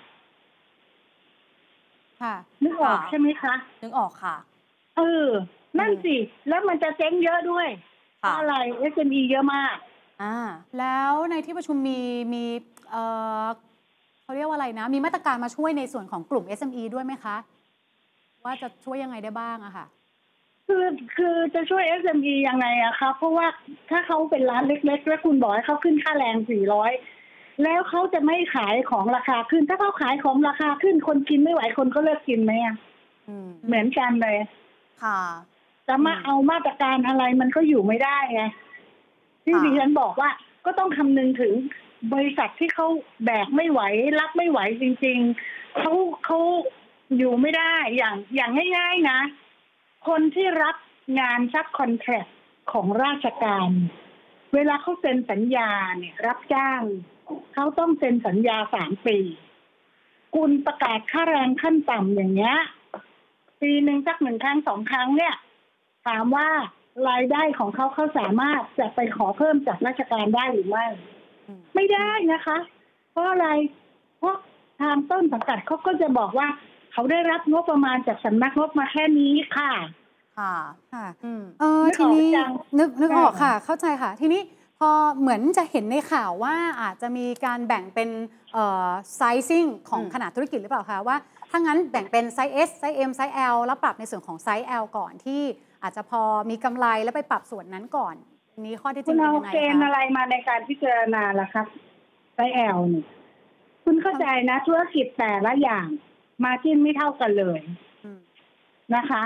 นึกออกใช่ไหมคะนึกออกค่ะนั่นสิแล้วมันจะเจ๊งเยอะด้วยเพราะอะไร SME เยอะมากแล้วในที่ประชุมมีเขาเรียกว่าอะไรนะมีมาตรการมาช่วยในส่วนของกลุ่ม SME ด้วยไหมคะว่าจะช่วยยังไงได้บ้างอะค่ะคือจะช่วย SME ยังไงอะคะเพราะว่าถ้าเขาเป็นร้านเล็กๆแล้วคุณบอกให้เขาขึ้นค่าแรง400แล้วเขาจะไม่ขายของราคาขึ้นถ้าเขาขายของราคาขึ้นคนกินไม่ไหวคนก็เลิกกินไหมอะเหมือนกันเลยค่ะจะมาเอามาตรการอะไรมันก็อยู่ไม่ได้ไงที่ดิฉันบอกว่าก็ต้องคำนึงถึงบริษัทที่เขาแบกไม่ไหวรับไม่ไหวจริงๆเขาอยู่ไม่ได้อย่างง่ายๆนะคนที่รับงานซับคอนแทรคของราชการเวลาเขาเซ็นสัญญาเนี่ยรับจ้างเขาต้องเซ็นสัญญา3 ปีคุณประกาศค่าแรงขั้นต่ำอย่างเงี้ยปีหนึ่งสัก1 ครั้ง 2 ครั้งเนี่ยถามว่ารายได้ของเขาสามารถจะไปขอเพิ่มจากราชการได้หรือไม่ได้นะคะ เพราะอะไรเพราะทางต้นสังกัดเขาก็จะบอกว่าเขาได้รับงบประมาณจากสำนักงบมาแค่นี้ค่ะค่ะทีนี้นึกออกค่ะเข้าใจค่ะทีนี้พอเหมือนจะเห็นในข่าวว่าอาจจะมีการแบ่งเป็นไซซิ่งของขนาดธุรกิจหรือเปล่าคะว่าถ้างั้นแบ่งเป็นไซส์ S ไซส์ M ไซส์ L แล้วปรับในส่วนของไซส์ L ก่อนที่อาจจะพอมีกำไรแล้วไปปรับส่วนนั้นก่อนนี้ข้อที่จริงเป็นยังไงคะคุณเอาเกณฑ์อะไรมาในการพิจารณาล่ะครับไซส์ L เนี่ยคุณเข้าใจนะธุรกิจแต่ละอย่างมาจิ้นไม่เท่ากันเลยนะคะ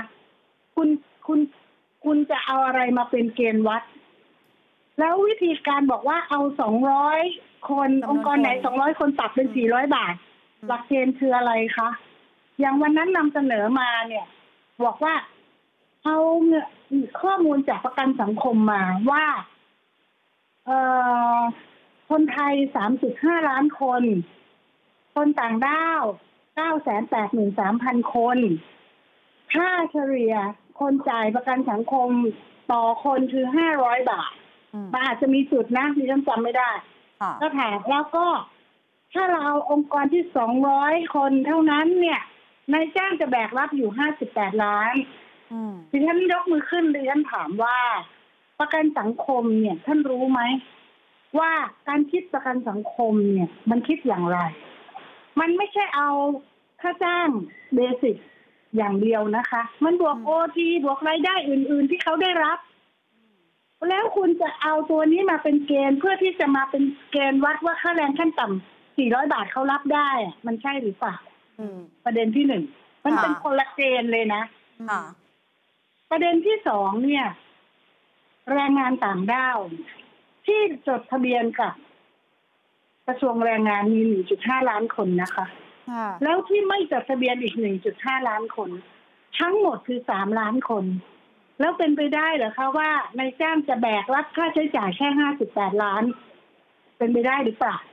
คุณจะเอาอะไรมาเป็นเกณฑ์วัดแล้ววิธีการบอกว่าเอา200 คนองค์กรไหน200 คนปรับเป็น400 บาทหลักเกณฑ์คืออะไรคะอย่างวันนั้นนำเสนอมาเนี่ยบอกว่าเอาข้อมูลจากประกันสังคมมาว่าคนไทย 3.5 ล้านคนคนต่างด้าว 983,000 คนค่าเฉลี่ยคนจ่ายประกันสังคมต่อคนคือ500 บาทมันอาจจะมีจุดนะที่ฉันจำไม่ได้ก็ถามแล้วก็ถ้าเราเอาองค์กรที่200 คนเท่านั้นเนี่ยนายจ้างจะแบกรับอยู่58 ล้านดิฉันยกมือขึ้นดิฉันถามว่าประกันสังคมเนี่ยท่านรู้ไหมว่าการคิดประกันสังคมเนี่ยมันคิดอย่างไรมันไม่ใช่เอาค่าจ้างเบสิกอย่างเดียวนะคะมันบวก OT บวกรายได้อื่นๆที่เขาได้รับแล้วคุณจะเอาตัวนี้มาเป็นเกณฑ์เพื่อที่จะมาเป็นเกณฑ์วัดว่าค่าแรงขั้นต่ำ400 บาทเขารับได้มันใช่หรือเปล่าประเด็นที่1มันเป็นคนละเกณฑ์เลยนะประเด็นที่2เนี่ยแรงงานต่างด้าวที่จดทะเบียนกับกระทรวงแรงงานมี 1.5 ล้านคนนะคะแล้วที่ไม่จดทะเบียนอีก 1.5 ล้านคนทั้งหมดคือ3 ล้านคนแล้วเป็นไปได้เหรอคะว่านายจ้างจะแบกรับค่าใช้จ่ายแค่58 ล้านเป็นไปได้หรือเปล่า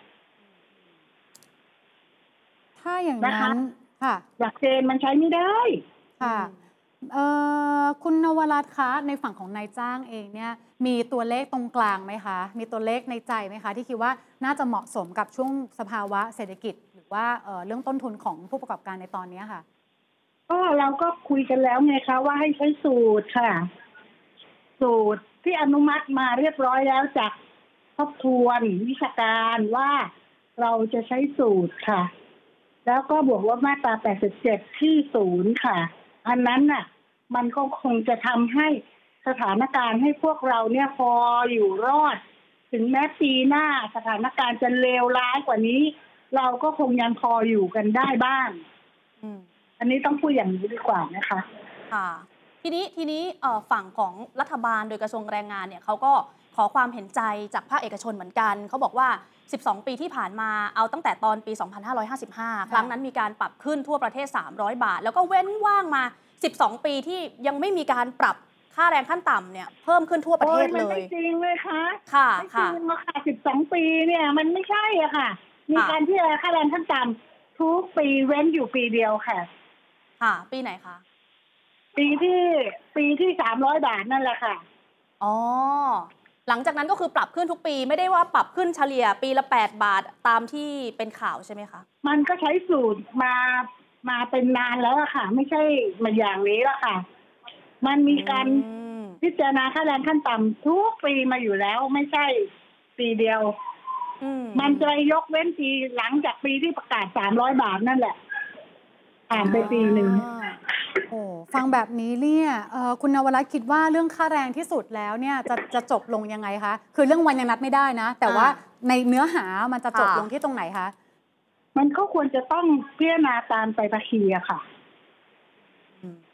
ถ้าอย่างนั้นค่ะหลักเกณฑ์มันใช้ไม่ได้ค่ะคุณนวรัตน์คะในฝั่งของนายจ้างเองเนี่ยมีตัวเลขตรงกลางไหมคะมีตัวเลขในใจไหมคะที่คิดว่าน่าจะเหมาะสมกับช่วงสภาวะเศรษฐกิจหรือว่าเรื่องต้นทุนของผู้ประกอบการในตอนนี้ค่ะก็เราก็คุยกันแล้วไงคะว่าให้ใช้สูตรค่ะสูตรที่อนุมัติมาเรียบร้อยแล้วจากทบทวนวิชาการว่าเราจะใช้สูตรค่ะแล้วก็บวกว่ามาตรา87ที่0ค่ะอันนั้นน่ะมันก็คงจะทำให้สถานการณ์ให้พวกเราเนี่ยพออยู่รอดถึงแม้ปีหน้าสถานการณ์จะเลวร้ายกว่านี้เราก็คงยังพออยู่กันได้บ้างอันนี้ต้องพูดอย่างนี้ดีกว่านะคะค่ะทีนี้ฝั่งของรัฐบาลโดยกระทรวงแรงงานเนี่ยเขาก็ขอความเห็นใจจากภาคเอกชนเหมือนกันเขาบอกว่า12 ปีที่ผ่านมาเอาตั้งแต่ตอนปี 2555 ครั้งนั้นมีการปรับขึ้นทั่วประเทศ300 บาทแล้วก็เว้นว่างมา12 ปีที่ยังไม่มีการปรับค่าแรงขั้นต่ำเนี่ยเพิ่มขึ้นทั่วประเทศเลยมันไม่จริงเลยค่ะไม่จริงค่ะ12 ปีเนี่ยมันไม่ใช่อะค่ะมีการที่ค่าแรงขั้นต่ำทุกปีเว้นอยู่ปีเดียวค่ะปีไหนคะปีที่300 บาทนั่นแหละค่ะอ๋อหลังจากนั้นก็คือปรับขึ้นทุกปีไม่ได้ว่าปรับขึ้นเฉลี่ยปีละ8 บาทตามที่เป็นข่าวใช่ไหมคะมันก็ใช้สูตรมาเป็นนานแล้วค่ะไม่ใช่มาอย่างนี้แล้วค่ะมันมีการพิจารณาค่าแรงขั้นต่ำทุกปีมาอยู่แล้วไม่ใช่ปีเดียวมันจะยกเว้นปีหลังจากปีที่ประกาศ300 บาทนั่นแหละผ่านไปปีหนึ่งโอ้ฟังแบบนี้เนี่ยคุณนวรัตน์คิดว่าเรื่องค่าแรงที่สุดแล้วเนี่ยจะจบลงยังไงคะคือเรื่องวันยังนัดไม่ได้นะแต่ว่าในเนื้อหามันจะจบลงที่ตรงไหนคะมันก็ควรจะต้องพิจารณาตามไตรภาคีอะค่ะ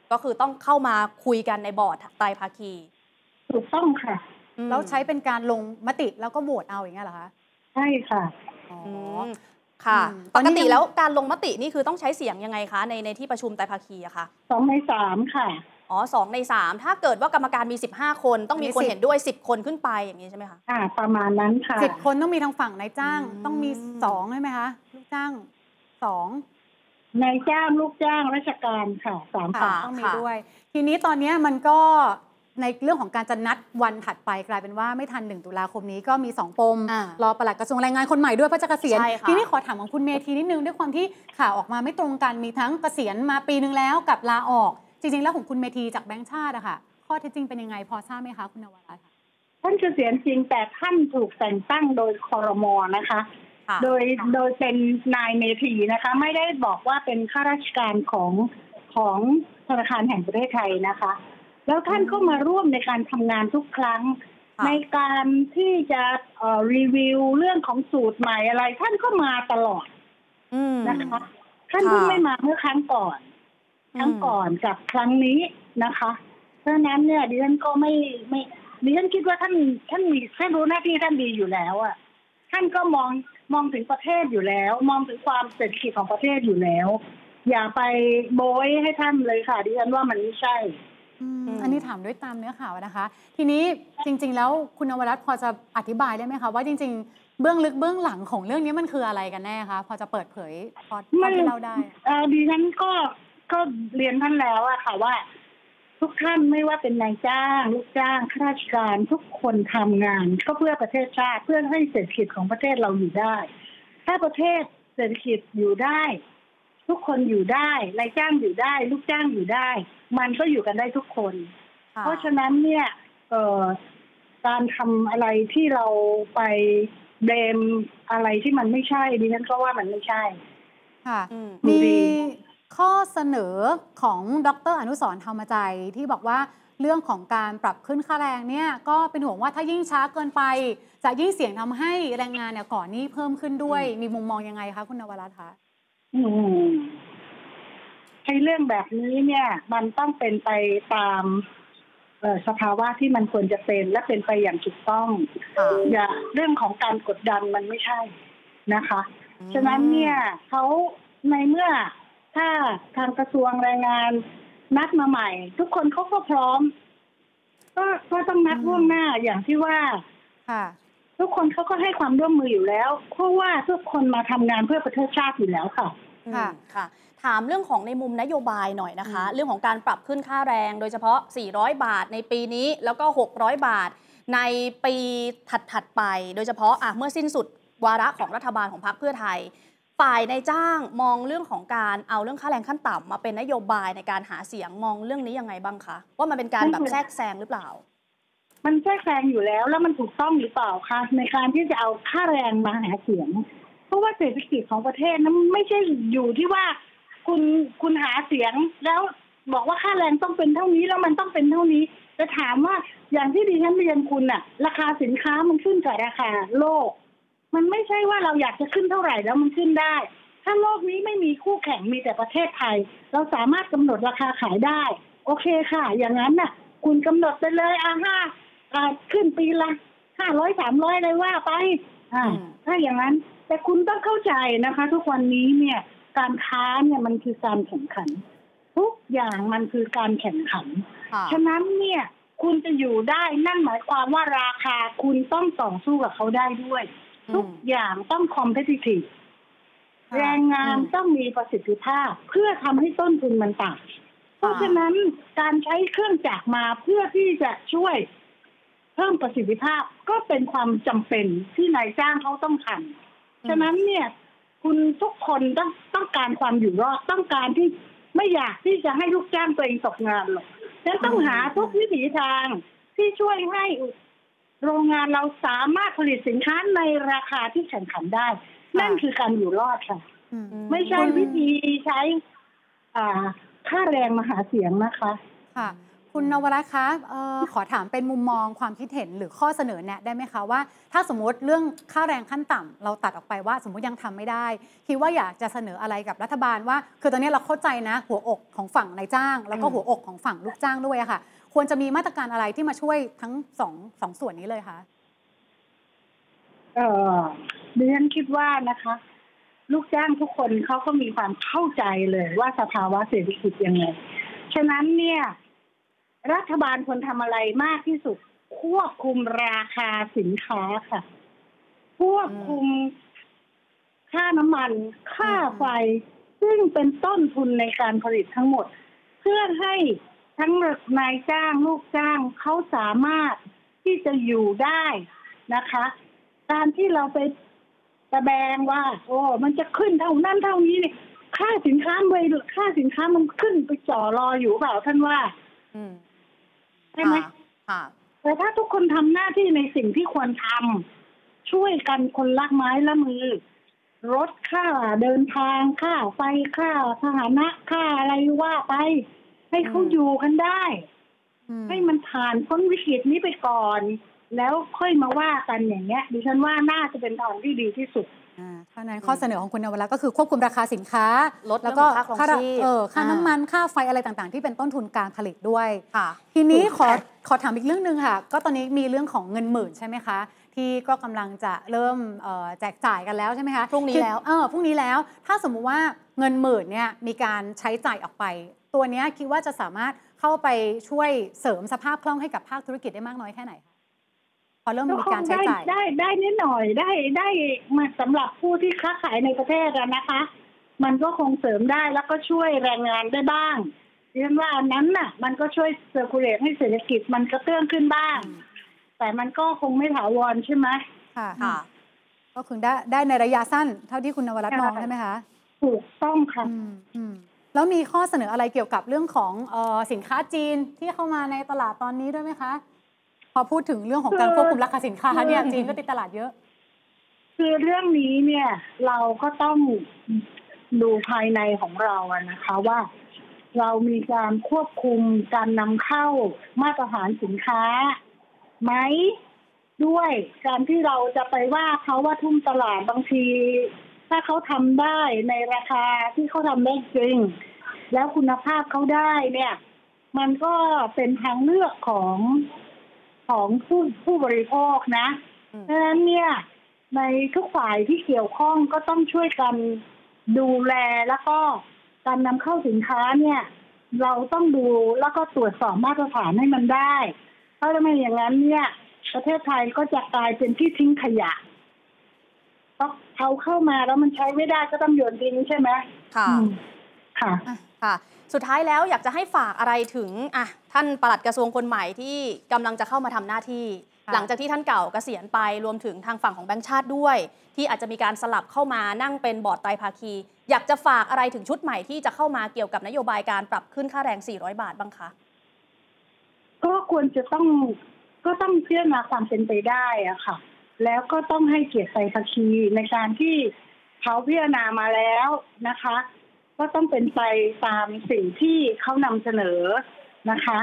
ก็คือต้องเข้ามาคุยกันในบอร์ดไตรภาคีถูกต้องค่ะแล้วใช้เป็นการลงมติแล้วก็โหวตเอาอย่างเงี้ยเหรอคะใช่ค่ะค่ะปกติแล้วการลงมตินี่คือต้องใช้เสียงยังไงคะในที่ประชุมไตรภาคีอะคะ 2 ใน 3ค่ะ 2 ใน 3ถ้าเกิดว่ากรรมการมี15 คนต้องมีคนเห็นด้วย10 คนขึ้นไปอย่างนี้ใช่ไหมคะประมาณนั้นค่ะ 10 คนต้องมีทางฝั่งนายจ้างต้องมี2ใช่ไหมคะลูกจ้าง2 นายจ้างลูกจ้างราชการค่ะ3 ค่ะต้องมีด้วยทีนี้ตอนนี้มันก็ในเรื่องของการจะนัดวันถัดไปกลายเป็นว่าไม่ทัน1 ตุลาคมนี้ก็มี2 ปมรอปลัดกระทรวงแรงงานคนใหม่ด้วยเพราะจะเกษียณทีนี้ขอถามของคุณเมธีนิดนึงด้วยความที่ข่าวออกมาไม่ตรงกันมีทั้งเกษียณมาปีนึงแล้วกับลาออกจริงๆแล้วของคุณเมธีจากแบงก์ชาติอะค่ะข้อเท็จจริงเป็นยังไงพอทราบไหมคะคุณนวรัตน์ท่านเกษียณจริงแต่ท่านถูกแต่งตั้งโดยครม.นะคะโดยเป็นนายเมธีนะคะไม่ได้บอกว่าเป็นข้าราชการของธนาคารแห่งประเทศไทยนะคะแล้วท่านก็มาร่วมในการทำงานทุกครั้งในการที่จะรีวิวเรื่องของสูตรใหม่อะไรท่านก็มาตลอดนะคะท่านเพิ่งไม่มาเมื่อครั้งก่อนกับครั้งนี้นะคะเพราะฉะนั้นเนี่ยดิฉันก็ไม่ดิฉันคิดว่าท่านรู้หน้าที่ท่านดีอยู่แล้วอ่ะท่านก็มองถึงประเทศอยู่แล้วมองถึงความเศรษฐกิจของประเทศอยู่แล้วอย่าไปโบยให้ท่านเลยค่ะดิฉันว่ามันไม่ใช่อันนี้ถามด้วยตามเนื้อข่าวนะคะทีนี้จริงๆแล้วคุณนวรัตน์พอจะอธิบายได้ไหมคะว่าจริงๆเบื้องลึกเบื้องหลังของเรื่องนี้มันคืออะไรกันแน่คะพอจะเปิดเผยพอที่เล่าได้ดิฉันก็เรียนท่านแล้วอะค่ะว่าทุกท่านไม่ว่าเป็นนายจ้างลูกจ้างข้าราชการทุกคนทำงานก็เพื่อประเทศชาติเพื่อให้เศรษฐกิจของประเทศเราอยู่ได้ถ้าประเทศเศรษฐกิจอยู่ได้ทุกคนอยู่ได้นายจ้างอยู่ได้ลูกจ้างอยู่ได้มันก็อยู่กันได้ทุกคนเพราะฉะนั้นเนี่ยการทำอะไรที่เราไปเบมอะไรที่มันไม่ใช่ดิฉันก็ว่ามันไม่ใช่ค่ะมีข้อเสนอของดร.อนุสรณ์ธรรมใจที่บอกว่าเรื่องของการปรับขึ้นค่าแรงเนี่ยก็เป็นห่วงว่าถ้ายิ่งช้าเกินไปจะยิ่งเสี่ยงทำให้แรงงานเนี่ยก่อนหนี้เพิ่มขึ้นด้วยมีมุมมองยังไงคะคุณนวรัตน์คะให้เรื่องแบบนี้เนี่ยมันต้องเป็นไปตามสภาวะที่มันควรจะเป็นและเป็นไปอย่างถูกต้องอย่าเรื่องของการกดดันมันไม่ใช่นะคะฉะนั้นเนี่ยเขาในเมื่อถ้าทางกระทรวงแรงงานนัดมาใหม่ทุกคนเขาก็พร้อมก็ต้องนัดล่วงหน้าอย่างที่ว่าทุกคนเขาก็ให้ความร่วมมืออยู่แล้วเพราะว่าทุกคนมาทำงานเพื่อประเทศชาติอยู่แล้วค่ะค่ะถามเรื่องของในมุมนโยบายหน่อยนะคะเรื่องของการปรับขึ้นค่าแรงโดยเฉพาะ400 บาทในปีนี้แล้วก็600 บาทในปีถัดไปโดยเฉพาะเมื่อสิ้นสุดวาระของรัฐบาลของพรรคเพื่อไทยฝ่ายนายจ้างมองเรื่องของการเอาเรื่องค่าแรงขั้นต่ำมาเป็นนโยบายในการหาเสียงมองเรื่องนี้ยังไงบ้างคะว่ามันเป็นการแบบแทรกแซงหรือเปล่ามันแทรกแซงอยู่แล้วมันถูกต้องหรือเปล่าคะในการที่จะเอาค่าแรงมาหาเสียงเพราะว่าเศรษฐกิจของประเทศนั้นไม่ใช่อยู่ที่ว่าคุณหาเสียงแล้วบอกว่าค่าแรงต้องเป็นเท่านี้แล้วมันต้องเป็นเท่านี้จะถามว่าอย่างที่ดิฉันเรียนคุณน่ะราคาสินค้ามันขึ้นกับราคาโลกมันไม่ใช่ว่าเราอยากจะขึ้นเท่าไหร่แล้วมันขึ้นได้ถ้าโลกนี้ไม่มีคู่แข่งมีแต่ประเทศไทยเราสามารถกำหนดราคาขายได้โอเคค่ะอย่างนั้นน่ะคุณกำหนดไปเลยขึ้นปีละ500 300เลยว่าไปถ้าอย่างนั้นแต่คุณต้องเข้าใจนะคะทุกวันนี้เนี่ยการค้าเนี่ยมันคือการแข่งขันทุกอย่างมันคือการแข่งขันฉะนั้นเนี่ยคุณจะอยู่ได้นั่นหมายความว่าราคาคุณต้องต่อสู้กับเขาได้ด้วยทุกอย่างต้อง competitive แรงงานต้องมีประสิทธิภาพเพื่อทำให้ต้นทุนมันต่ำเพราะฉะนั้นการใช้เครื่องจักรมาเพื่อที่จะช่วยเพิ่มประสิทธิภาพก็เป็นความจำเป็นที่นายจ้างเขาต้องทำฉะนั้นเนี่ยคุณทุกคนต้องการความอยู่รอดต้องการที่ไม่อยากที่จะให้ลูกจ้างตัวเองตกงานหรอกฉะนั้นต้องหาทุกวิถีทางที่ช่วยให้โรงงานเราสามารถผลิตสินค้าในราคาที่แข่งขันได้นั่นคือการอยู่รอดค่ะไม่ใช่วิธีใช้ค่าแรงมาหาเสียงนะคะค่ะคคุณนวรัตน์คะขอถามเป็นมุมมองความคิดเห็นหรือข้อเสนอแนะได้ไหมคะว่าถ้าสมมติเรื่องค่าแรงขั้นต่ำเราตัดออกไปว่าสมมติยังทำไม่ได้คิดว่าอยากจะเสนออะไรกับรัฐบาลว่าคือตอนนี้เราเข้าใจนะหัวอกของฝั่งนายจ้างแล้วก็หัวอกของฝั่งลูกจ้างด้วยอะค่ะควรจะมีมาตรการอะไรที่มาช่วยทั้งสองส่วนนี้เลยคะดิฉันคิดว่านะคะลูกจ้างทุกคนเขาก็มีความเข้าใจเลยว่าสภาวะเศรษฐกิจยังไงฉะนั้นเนี่ยรัฐบาลควรทำอะไรมากที่สุดควบคุมราคาสินค้าค่ะควบคุมค่าน้ำมันค่าไฟซึ่งเป็นต้นทุนในการผลิตทั้งหมดเพื่อให้ทั้งนายจ้างลูกจ้างเขาสามารถที่จะอยู่ได้นะคะการที่เราไปตะแบงว่าโอ้มันจะขึ้นเท่านั้นเท่านี้เนี่ยค่าสินค้ามันขึ้นไปจ่อรออยู่เปล่าท่านว่าใช่ไหมแต่ถ้าทุกคนทำหน้าที่ในสิ่งที่ควรทำช่วยกันคนละไม้ละมือลดค่าเดินทางค่าไฟค่าพาหนะค่าอะไรว่าไปให้เขาอยู่กันได้ให้มันผ่านพ้นวิกฤตนี้ไปก่อนแล้วค่อยมาว่ากันอย่างเงี้ยดิฉันว่าน่าจะเป็นทางที่ดีที่สุดเพราะนั้นข้อเสนอของคุณนวรัตน์ก็คือควบคุมราคาสินค้าลดแล้วก็ค่าน้ำมันค่าไฟอะไรต่างๆที่เป็นต้นทุนการผลิตด้วยทีนี้ขอถามอีกเรื่องนึงค่ะก็ตอนนี้มีเรื่องของเงินหมื่นใช่ไหมคะที่ก็กำลังจะเริ่มแจกจ่ายกันแล้วใช่ไหมคะพรุ่งนี้แล้วพรุ่งนี้แล้วถ้าสมมุติว่าเงินหมื่นเนี่ยมีการใช้จ่ายออกไปตัวนี้คิดว่าจะสามารถเข้าไปช่วยเสริมสภาพคล่องให้กับภาคธุรกิจได้มากน้อยแค่ไหนคะพอเริ่มมีการใช้จ่ายได้นิดหน่อยได้มาสำหรับผู้ที่ค้าขายในประเทศนะคะมันก็คงเสริมได้แล้วก็ช่วยแรงงานได้บ้างดิฉันว่าอันนั้นน่ะมันก็ช่วยเซอร์คูลเลตให้เศรษฐกิจมันกระเตื้องขึ้นบ้างแต่มันก็คงไม่ถาวรใช่ไหมค่ะก็คือได้ในระยะสั้นเท่าที่คุณนวรัตน์มองใช่ไหมคะถูกต้องค่ะแล้วมีข้อเสนออะไรเกี่ยวกับเรื่องของสินค้าจีนที่เข้ามาในตลาดตอนนี้ด้วยไหมคะพอพูดถึงเรื่องของการควบคุมราคาสินค้าเนี่ยจีนก็ติดตลาดเยอะคือเรื่องนี้เนี่ยเราก็ต้องดูภายในของเราอะนะคะว่าเรามีการควบคุมการนำเข้ามาตรฐานสินค้าไหมด้วยการที่เราจะไปว่าเขาว่าทุ่มตลาดบางทีถ้าเขาทำได้ในราคาที่เขาทำได้จริงแล้วคุณภาพเขาได้เนี่ยมันก็เป็นทางเลือกของผู้บริโภคนะเพราะฉะนั้นเนี่ยในทุกฝ่ายที่เกี่ยวข้องก็ต้องช่วยกันดูแลแล้วก็การนำเข้าสินค้าเนี่ยเราต้องดูแล้วก็ตรวจสอบมาตรฐานให้มันได้เพราะถ้าไม่อย่างนั้นเนี่ยประเทศไทยก็จะกลายเป็นที่ทิ้งขยะเพราะเขาเข้ามาแล้วมันใช้ไม่ได้ก็ต้องโยนทิ้งใช่ไหมค่ะสุดท้ายแล้วอยากจะให้ฝากอะไรถึงท่านปลัดกระทรวงคนใหม่ที่กำลังจะเข้ามาทำหน้าที่หลังจากที่ท่านเก่าเกษียณไปรวมถึงทางฝั่งของแบงก์ชาติด้วยที่อาจจะมีการสลับเข้ามานั่งเป็นบอร์ดไตรภาคีอยากจะฝากอะไรถึงชุดใหม่ที่จะเข้ามาเกี่ยวกับนโยบายการปรับขึ้นค่าแรง400 บาทบ้างคะก็ควรจะต้องพิจารณาความเป็นไปได้อะค่ะแล้วก็ต้องให้เกียรติไตรภาคีในการที่เขาพิจารณามาแล้วนะคะก็ต้องเป็นไปตามสิ่งที่เขานำเสนอนะคะ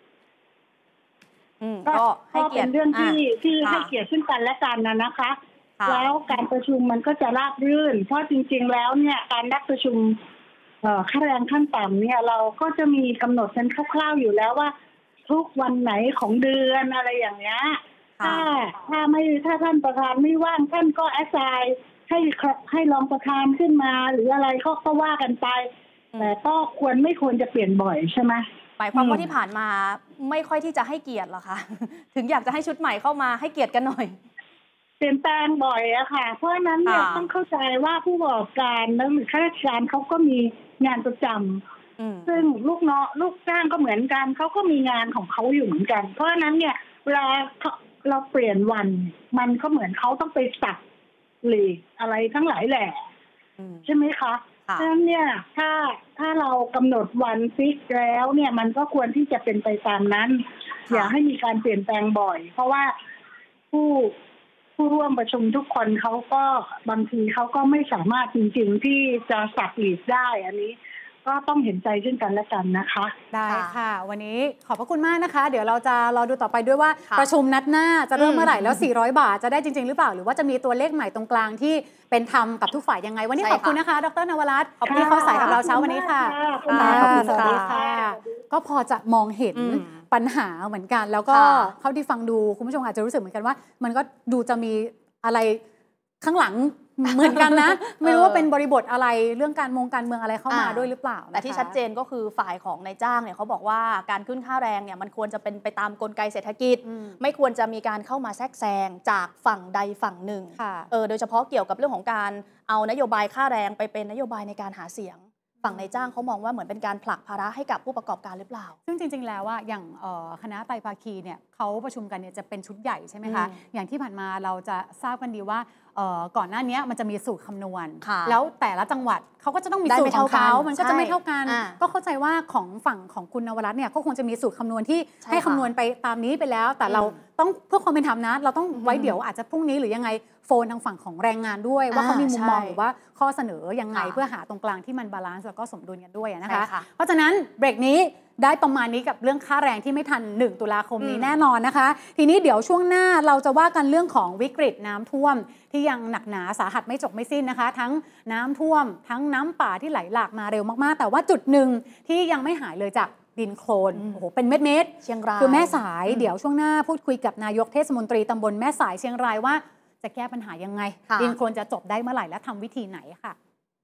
ก็ให้เกียรติเป็นเรื่องที่ให้เกียรติซึ่งกันและกันนะคะแล้วการประชุมมันก็จะราบรื่นเพราะจริงๆแล้วเนี่ยการนัดประชุมค่าแรงขั้นต่ำเนี่ยเราก็จะมีกำหนดกันคร่าวๆอยู่แล้วว่าทุกวันไหนของเดือนอะไรอย่างเงี้ยถ้าท่านประธานไม่ว่างท่านก็แอสไซน์ให้รองประธานขึ้นมาหรืออะไรก็ว่ากันไปแต่ก็ไม่ควรจะเปลี่ยนบ่อยใช่ไหมหมายความว่าที่ผ่านมาไม่ค่อยที่จะให้เกียรติหรอคะถึงอยากจะให้ชุดใหม่เข้ามาให้เกียรติกันหน่อยเปลี่ยนแปลงบ่อยอะค่ะเพราะฉะนั้นเนี่ยต้องเข้าใจว่าผู้ประกอบการและข้าราชการเขาก็มีงานประจำซึ่งลูกจ้างก็เหมือนกันเขาก็มีงานของเขาอยู่เหมือนกันเพราะฉะนั้นเนี่ยเวลาเราเปลี่ยนวันมันก็เหมือนเขาต้องไปสักหลีกอะไรทั้งหลายแหละใช่ไหมคะเพราะฉะนั้นเนี่ยถ้าเรากำหนดวันฟิกแล้วเนี่ยมันก็ควรที่จะเป็นไปตามนั้นอย่าให้มีการเปลี่ยนแปลงบ่อยเพราะว่าผู้ร่วมประชุมทุกคนเขาก็บางทีเขาก็ไม่สามารถจริงๆที่จะสักหลีกได้อันนี้ก็ต้องเห็นใจซึ่งกันและกันนะคะได้ค่ะวันนี้ขอบพระคุณมากนะคะเดี๋ยวเราจะรอดูต่อไปด้วยว่าประชุมนัดหน้าจะเริ่มเมื่อไหร่แล้ว400 บาทจะได้จริงๆหรือเปล่าหรือว่าจะมีตัวเลขใหม่ตรงกลางที่เป็นธรรมกับทุกฝ่ายยังไงวันนี้ขอบคุณนะคะดร.นวรัตน์ที่เข้าสายกับเราเช้าวันนี้ค่ะสวัสดีค่ะก็พอจะมองเห็นปัญหาเหมือนกันแล้วก็เท่าที่ฟังดูคุณผู้ชมอาจจะรู้สึกเหมือนกันว่ามันก็ดูจะมีอะไรข้างหลังเหมือนกันนะ ไม่รู้ว่าเป็นบริบทอะไรเรื่องการเมืองอะไรเข้ามาด้วยหรือเปล่าแต่ที่ชัดเจนก็คือฝ่ายของนายจ้างเนี่ยเขาบอกว่าการขึ้นค่าแรงเนี่ยมันควรจะเป็นไปตามกลไกเศรษฐกิจไม่ควรจะมีการเข้ามาแทรกแซงจากฝั่งใดฝั่งหนึ่งโดยเฉพาะเกี่ยวกับเรื่องของการเอานโยบายค่าแรงไปเป็นนโยบายในการหาเสียงฝั่งนายจ้างเขามองว่าเหมือนเป็นการผลักภาระให้กับผู้ประกอบการหรือเปล่าซึ่งจริงๆแล้วว่าอย่างคณะไตรภาคีเนี่ยเขาประชุมกันเนี่ยจะเป็นชุดใหญ่ใช่ไหมคะอย่างที่ผ่านมาเราจะทราบกันดีว่าก่อนหน้านี้มันจะมีสูตรคำนวณแล้วแต่ละจังหวัดเขาก็จะต้องมีสูตรของเขามันก็จะไม่เท่ากันก็เข้าใจว่าของฝั่งของคุณนวรัตน์เนี่ยก็คงจะมีสูตรคำนวณที่ให้คำนวณไปตามนี้ไปแล้วแต่เราต้องเพื่อความเป็นธรรมนะเราต้องไว้เดี๋ยวอาจจะพรุ่งนี้หรือยังไงโฟนทางฝั่งของแรงงานด้วยว่าเขามีมุมมองหรือว่าข้อเสนอยังไงเพื่อหาตรงกลางที่มันบาลานซ์แล้วก็สมดุลกันด้วยนะคะเพราะฉะนั้นเบรกนี้ได้ประมาณนี้กับเรื่องค่าแรงที่ไม่ทัน1 ตุลาคมนี้แน่นอนนะคะทีนี้เดี๋ยวช่วงหน้าเราจะว่ากันเรื่องของวิกฤตน้ำท่วมที่ยังหนักหนาสาหัสไม่จบไม่สิ้นนะคะทั้งน้ำท่วมทั้งน้ำป่าที่ไหลหลากมาเร็วมากๆแต่ว่าจุดหนึ่งที่ยังไม่หายเลยจากดินโคลนโอ้โหเป็นเม็ดเชียงรายคือแม่สายเดี๋ยวช่วงหน้าพูดคุยกับนายกเทศมนตรีตำบลแม่สายเชียงรายว่าจะแก้ปัญหายังไงดินโคลนจะจบได้เมื่อไหร่และทำวิธีไหนค่ะ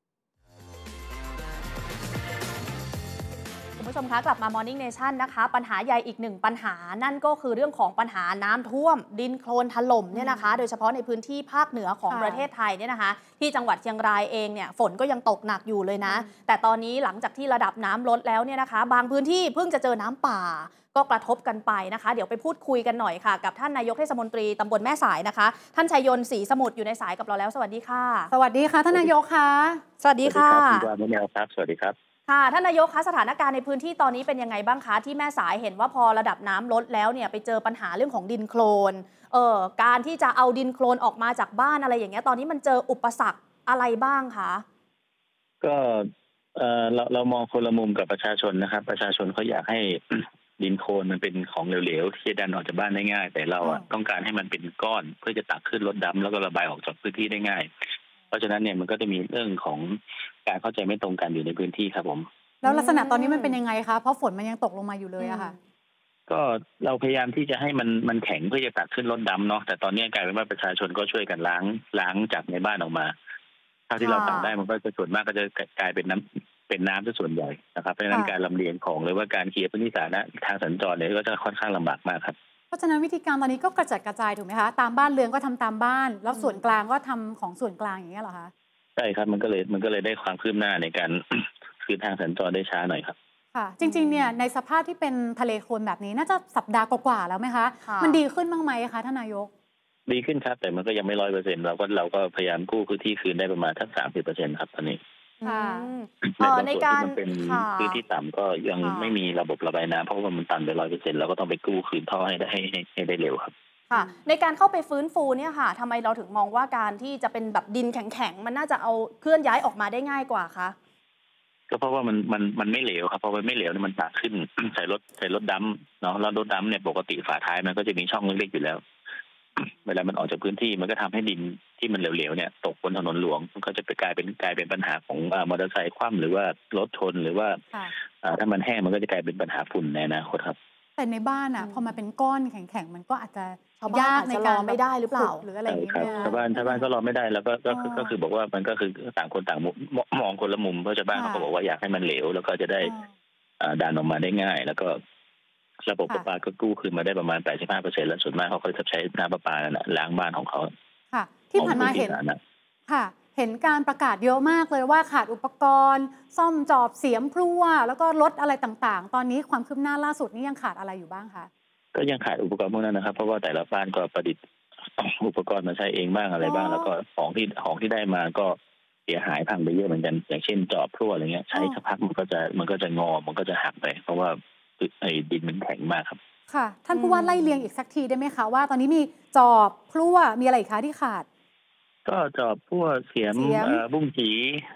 คุณผู้ชมคะกลับมา Morning Nation นะคะปัญหาใหญ่อีกหนึ่งปัญหานั่นก็คือเรื่องของปัญหาน้ำท่วมดินโคลนถล่มเนี่ยนะคะโดยเฉพาะในพื้นที่ภาคเหนือของประเทศไทยเนี่ยนะคะที่จังหวัดเชียงรายเองเนี่ยฝนก็ยังตกหนักอยู่เลยนะแต่ตอนนี้หลังจากที่ระดับน้ำลดแล้วเนี่ยนะคะบางพื้นที่เพิ่งจะเจอน้ำป่าก็กระทบกันไปนะคะเดี๋ยวไปพูดคุยกันหน่อยค่ะกับท่านนายกเทศมนตรีตำบลแม่สายนะคะท่านชัยยนต์ศรีสมุทรอยู่ในสายกับเราแล้วสวัสดีค่ะสวัสดีค่ะท่านนายกค่ะสวัสดีค่ะคุณวานุแนวครับสวัสดีครับค่ะท่านนายกคะสถานการณ์ในพื้นที่ตอนนี้เป็นยังไงบ้างคะที่แม่สายเห็นว่าพอระดับน้ำลดแล้วเนี่ยไปเจอปัญหาเรื่องของดินโคลนการที่จะเอาดินโคลนออกมาจากบ้านอะไรอย่างเงี้ยตอนนี้มันเจออุปสรรคอะไรบ้างคะก็เรามองคนละมุมกับประชาชนนะครับประชาชนเขาอยากให้ ดินโคลนมันเป็นของเหลวๆที่จะดันออกจากบ้านได้ง่ายแต่เราต้องการให้มันเป็นก้อนเพื่อจะตักขึ้นรถดำแล้วก็ระบายออกจากพื้นที่ได้ง่ายเพราะฉะนั้นเนี่ยมันก็จะมีเรื่องของการเข้าใจไม่ตรงกันอยู่ในพื้นที่ครับผมแล้วลักษณะตอนนี้มันเป็นยังไงคะเพราะฝนมันยังตกลงมาอยู่เลยอะค่ะก็เราพยายามที่จะให้มันแข็งเพื่อจะตักขึ้นรถดำเนาะแต่ตอนนี้กลายเป็นว่าประชาชนก็ช่วยกันล้างจากในบ้านออกมาถ้าที่เราตักได้มันก็จะส่วนมากก็จะกลายเป็นน้ำซะส่วนใหญ่นะครับเพราะฉะนั้นการลำเลียงของหรือว่าการเคลียร์พื้นที่สาธารณะทางสัญจรเนี่ยก็จะค่อนข้างลำบากมากครับเพราะฉะนั้นวิธีการตอนนี้ก็กระจัดกระจายถูกไหมคะตามบ้านเรือนก็ทำตามบ้านแล้วส่วนกลางก็ทำของส่วนกลางอย่างเงี้ยเหรอคะใช่ครับมันก็เลยได้ความคืบหน้าในการ คือทางสัญจรได้ช้าหน่อยครับค่ะจริงๆเนี่ยในสภาพที่เป็นทะเลโคลนแบบนี้น่าจะสัปดาห์กว่าๆแล้วไหมคะมันดีขึ้นบ้างไหมคะท่านนายกดีขึ้นครับแต่มันก็ยังไม่100%เราก็พยายามกู้พื้นที่คืนได้ประมาณทั้ง30%ครับตอนนี้ในการเป็นพื้นที่ต่ำก็ยังไม่มีระบบระบายน้ำเพราะว่ามันตันไป100%เราก็ต้องไปกู้คืนท่อให้ได้เร็วครับค่ะในการเข้าไปฟื้นฟูเนี่ยค่ะทำไมเราถึงมองว่าการที่จะเป็นแบบดินแข็งๆมันน่าจะเอาเคลื่อนย้ายออกมาได้ง่ายกว่าคะก็เพราะว่ามันไม่เหลวครับพอมันไม่เหลวเนี่ยมันตักขึ้น ใส่รถดัมเนาะแล้วรถดัมเนี่ยปกติฝาท้ายมันก็จะมีช่องเล็กๆอยู่แล้วเวลามันออกจากพื้นที่มันก็ทำให้ดินที่มันเหลวๆเนี่ยตกบนถนนหลวงมันก็จะไปกลายเป็นปัญหาของมอเตอร์ไซค์คว่ำหรือว่ารถชนหรือว่าถ้ามันแห้งมันก็จะกลายเป็นปัญหาฝุ่นในอนาคตครับแต่ในบ้านอ่ะพอมาเป็นก้อนแข็งๆมันก็อาจจะยากในการไม่ได้หรือเปล่าหรืออะไรอย่างเงี้ยชาวบ้านก็รอไม่ได้แล้วก็คือบอกว่ามันก็คือต่างคนต่างมองคนละมุมเพราะชาวบ้านเขาก็บอกว่าอยากให้มันเหลวแล้วก็จะได้ดันออกมาได้ง่ายแล้วก็ระบบประปาก็กู้คืนมาได้ประมาณ 85% แล้วส่วนมากเขาก็จะใช้น้ำประปาล้างบ้านของเขาค่ะที่ผ่านมาเห็นค่ะเห็นการประกาศเยอะมากเลยว่าขาดอุปกรณ์ซ่อมจอบเสียมพลั่วแล้วก็รถอะไรต่างๆตอนนี้ความคืบหน้าล่าสุดนี่ยังขาดอะไรอยู่บ้างคะก็ยังขาดอุปกรณ์พวกนั้นนะครับเพราะว่าแต่ละบ้านก็ประดิษฐ์อุปกรณ์มาใช้เองบ้างอะไรบ้างแล้วก็ของที่ได้มาก็เสียหายพังไปเยอะเหมือนกันอย่างเช่นจอบพลั่วอะไรเงี้ยใช้สักพักมันก็จะงอมันก็จะหักไปเพราะว่าไอ้ดินมันแข็งมากครับค่ะท่านผู้ว่าไล่เรียงอีกสักทีได้ไหมคะว่าตอนนี้มีจอบพลั่วมีอะไรอีกคะที่ขาดก็จอบพลั่วเสียมบุ้งจี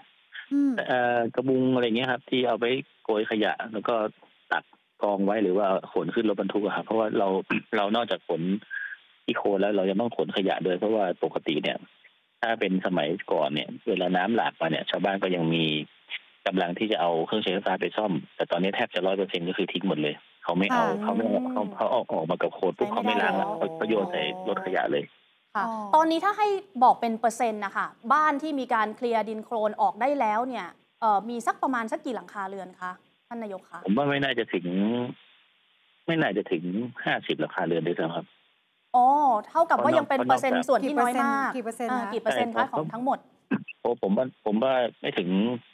กระบุงอะไรเงี้ยครับที่เอาไปโกยขยะแล้วก็ตักกองไว้หรือว่าขนขึ้นรถบรรทุกครับเพราะว่าเรานอกจากขนที่โคลนแล้วเรายังต้องขนขยะด้วยเพราะว่าปกติเนี่ยถ้าเป็นสมัยก่อนเนี่ยเวลาน้ำหลากมาเนี่ยชาวบ้านก็ยังมีกำลังที่จะเอาเครื่องใช้ไฟฟ้าไปซ่อมแต่ตอนนี้แทบจะ100%ก็คือทิ้งหมดเลยเขาไม่เอาเขาออกมากับโคลนปุ๊บเขาไม่ล้างแล้วเขาโยนใส่รถขยะเลยตอนนี้ถ้าให้บอกเป็นเปอร์เซ็นต์นะคะบ้านที่มีการเคลียร์ดินโคลนออกได้แล้วเนี่ยมีสักประมาณสักกี่หลังคาเรือนคะท่านนายกคะผมว่าไม่น่าจะถึง50หลังคาเรือนด้วยซ้ำครับอ๋อเท่ากับว่ายังเป็นเปอร์เซ็นต์ส่วนที่น้อยมากกี่เปอร์เซ็นต์คะของทั้งหมดผมว่าไม่ถึง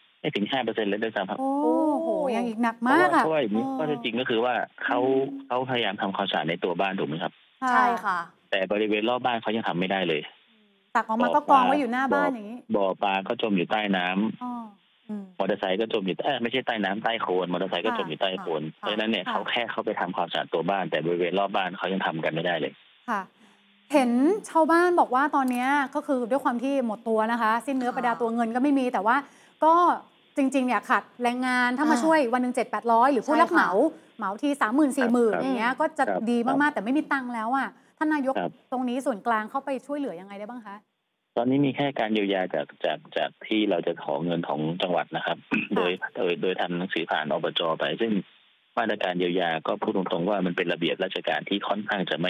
5%เลยด้วยซ้ำครับโอ้โหยังอีกหนักมากเพราะว่าอย่างนี้ข้อเท็จจริงก็คือว่าเขาพยายามทำความสะอาดในตัวบ้านถูกไหมครับใช่ค่ะแต่บริเวณรอบบ้านเขายังทำไม่ได้เลยตักออกมาก็กองไว้อยู่หน้าบ้านอย่างนี้บ่อปลาก็จมอยู่ใต้น้ำมอเตอร์ไซค์ก็จมอยู่ไม่ใช่ใต้น้ำใต้โคลนมอเตอร์ไซค์ก็จมอยู่ใต้โคลนเพราะฉะนั้นเนี่ยเขาแค่เข้าไปทำความสะอาดตัวบ้านแต่บริเวณรอบบ้านเขายังทำกันไม่ได้เลยค่ะเห็นชาวบ้านบอกว่าตอนนี้ก็คือด้วยความที่หมดตัวนะคะสิ้นเนื้อประดาตัวเงินก็ไม่มีแต่ว่าก็จริงๆเนี่ยขาดแรงงานถ้ามาช่วยวันหนึ่ง700-800หรือผู้รับเหมาที30,000-40,000อย่างเงี้ยก็จะดีมากๆแต่ไม่มีตังค์แล้วอ่ะท่านนายกตรงนี้ส่วนกลางเข้าไปช่วยเหลือยังไงได้บ้างคะตอนนี้มีแค่การเยียวยาจากที่เราจะขอเงินของจังหวัดนะครับโดยทำหนังสือผ่านอบจ.ไปซึ่งมาตรการเยียวยาก็พูดตรงๆว่ามันเป็นระเบียบราชการที่ค่อนข้างจะไม่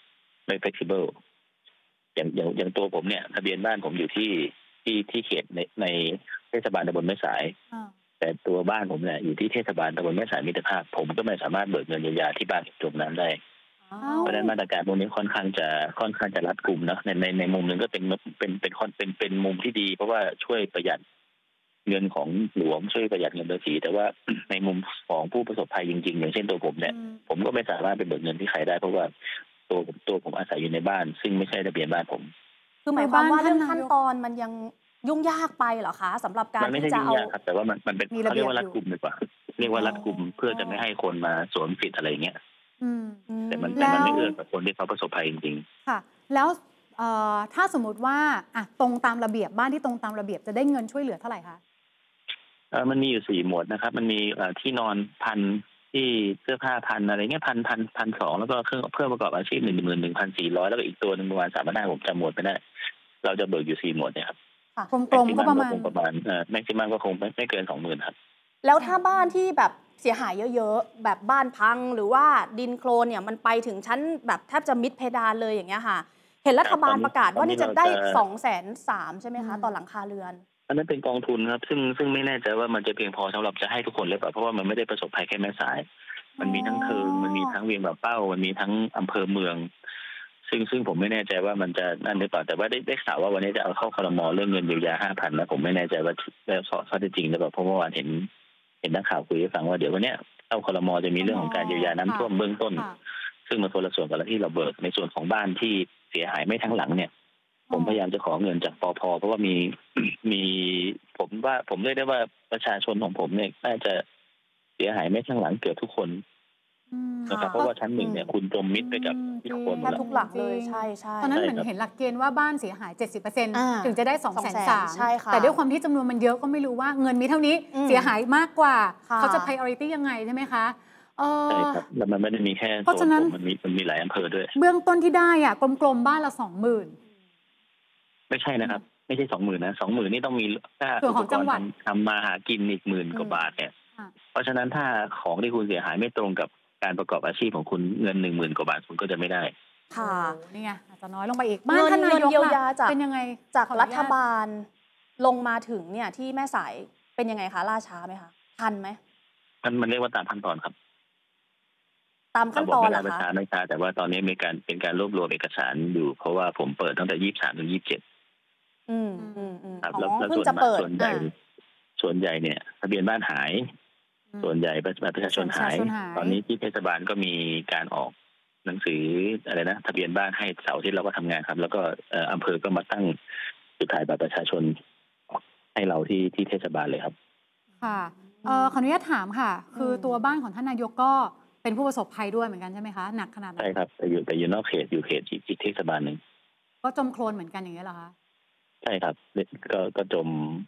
flexible อย่างตัวผมเนี่ยทะเบียนบ้านผมอยู่ที่เขตในเทศบาลตำบลแม่สายแต่ตัวบ้านผมเนี่ยอยู่ที่เทศบาลตำบลแม่สายมิตรภาพผมก็ไม่สามารถเบิกเงินเยียวยาที่บ้านจมน้ำได้เพราะฉะนั้นมาตรการพวกนี้ค่อนข้างจะรัดกุมนะในมุมหนึ่งก็เป็นมุมที่ดีเพราะว่าช่วยประหยัดเงินของหลวงช่วยประหยัดเงินภาษีแต่ว่าในมุมของผู้ประสบภัยจริงๆอย่างเช่นตัวผมเนี่ยผมก็ไม่สามารถไปเบิกเงินที่ใครได้เพราะว่าตัวผมอาศัยอยู่ในบ้านซึ่งไม่ใช่ทะเบียนบ้านผมคือหมายความว่าเรื่องขั้นตอนมันยังยุ่งยากไปเหรอคะสำหรับการที่จะเอาแต่ว่ามันเป็นเขาเรียกว่ารัดกุมดีกว่าเรียกว่ารัดกุมเพื่อจะไม่ให้คนมาสวมสิทธิ์อะไรอย่างเงี้ยแต่มันไม่เอื้อกับคนที่เขาประสบภัยจริงๆค่ะแล้วถ้าสมมุติว่าตรงตามระเบียบบ้านที่ตรงตามระเบียบจะได้เงินช่วยเหลือเท่าไหร่คะมันมีอยู่4 หมวดนะครับมันมีที่นอนพันที่เสื้อผ้าพันอะไรเงี้ย1,200แล้วก็เครื่องประกอบอาชีพ11,400แล้วก็อีกตัวนึงประมาณ3,500ผมจำหมวดไม่ได้เราจะเบิกอยู่4 หมวดเนี่ยครับกลมๆก็ประมาณแม็กซิมัมก็คงไม่เกิน 20,000 ครับแล้วถ้าบ้านที่แบบเสียหายเยอะๆแบบบ้านพังหรือว่าดินโคลนเนี่ยมันไปถึงชั้นแบบแทบจะมิดเพดานเลยอย่างเงี้ยค่ะเห็นรัฐบาลประกาศว่านี่จะได้230,000ใช่ไหมคะต่อหลังคาเรือนอันนั้นเป็นกองทุนครับซึ่งไม่แน่ใจว่ามันจะเพียงพอสำหรับจะให้ทุกคนเลยเปล่าเพราะว่ามันไม่ได้ประสบภัยแค่แม่สายมันมีทั้งเทิงมันมีทั้งเวียงแบบเป้ามันมีทั้งอำเภอเมืองซึ่งผมไม่แน่ใจว่ามันจะนั่นหรือเปล่าแต่ว่าได้ข่าวว่าวันนี้จะเอาเข้าครม.เรื่องเงินเยียวยา 5,000 นะผมไม่แน่ใจว่าข้อเท็จจริงหรือเปล่าเพราะเมื่อวานเห็นนักข่าวคุยให้ฟังว่าเดี๋ยววันนี้เข้าครม.จะมีเรื่องของการเยียวยาน้ำท่วมเบื้องต้นซึ่งมันคนละส่วนกับที่เราเบิกในส่วนของบ้านที่เสียหายไม่ทั้งหลังเนี่ยผมพยายามจะขอเงินจากปภ.เพราะว่ามีผมเรียกได้ว่าประชาชนของผมเนี่ยน่าจะเสียหายไม่ทั้งหลังเกือบทุกคนนะครับเพราะว่าชั้น1เนี่ยคุณจมมิดไปกับทุกคนทุกหลักเลยใช่ตอนนั้นเหมือนเห็นหลักเกณฑ์ว่าบ้านเสียหาย 70% ถึงจะได้230,000แต่ด้วยความที่จำนวนมันเยอะก็ไม่รู้ว่าเงินมีเท่านี้เสียหายมากกว่าเขาจะ priority ยังไงใช่ไหมคะใช่ครับแล้วมันไม่ได้มีแค่เพราะฉะนั้นมันมีหลายอำเภอด้วยเบื้องต้นที่ได้อ่ะกลมๆบ้านละ 20,000 ไม่ใช่นะครับไม่ใช่ 20,000 นะ 20,000 นี่ต้องมีค่าอุปกรณ์ทำมาหากินอีก10,000 กว่าบาทเนี่ยเพราะฉะนั้นถ้าของที่คุณเสียหายไม่ตรงกับการประกอบอาชีพของคุณเงิน 10,000 กว่าบาทคุณก็จะไม่ได้ค่ะนี่ไงอาจจะน้อยลงไปอีกบ้านท่านนายกเป็นยังไงจากรัฐบาลลงมาถึงเนี่ยที่แม่สายเป็นยังไงคะล่าช้าไหมคะทันไหมมันเรียกว่าตามขั้นตอนครับตามขั้นตอนเหรอคะไม่ช้าแต่ว่าตอนนี้เป็นการรวบรวมเอกสารอยู่เพราะว่าผมเปิดตั้งแต่23 ถึง 27ครับแล้วส่วนใหญ่เนี่ยทะเบียนบ้านหายส่วนใหญ่ประชาชนหายตอนนี้ที่เทศบาลก็มีการออกหนังสืออะไรนะทะเบียนบ้านให้เสาร์อาทิตย์เราก็ทำงานครับแล้วก็อำเภอก็มาตั้งจุดถ่ายบัตรประชาชนให้เราที่เทศบาลเลยครับค่ะขออนุญาตถามค่ะคือตัวบ้านของท่านนายกก็เป็นผู้ประสบภัยด้วยเหมือนกันใช่ไหมคะหนักขนาดไหนใช่ครับแต่อยู่นอกเขตอยู่เขตอีกเทศบาลนึงก็จมโคลนเหมือนกันอย่างนี้เหรอคะใช่ครับก็จม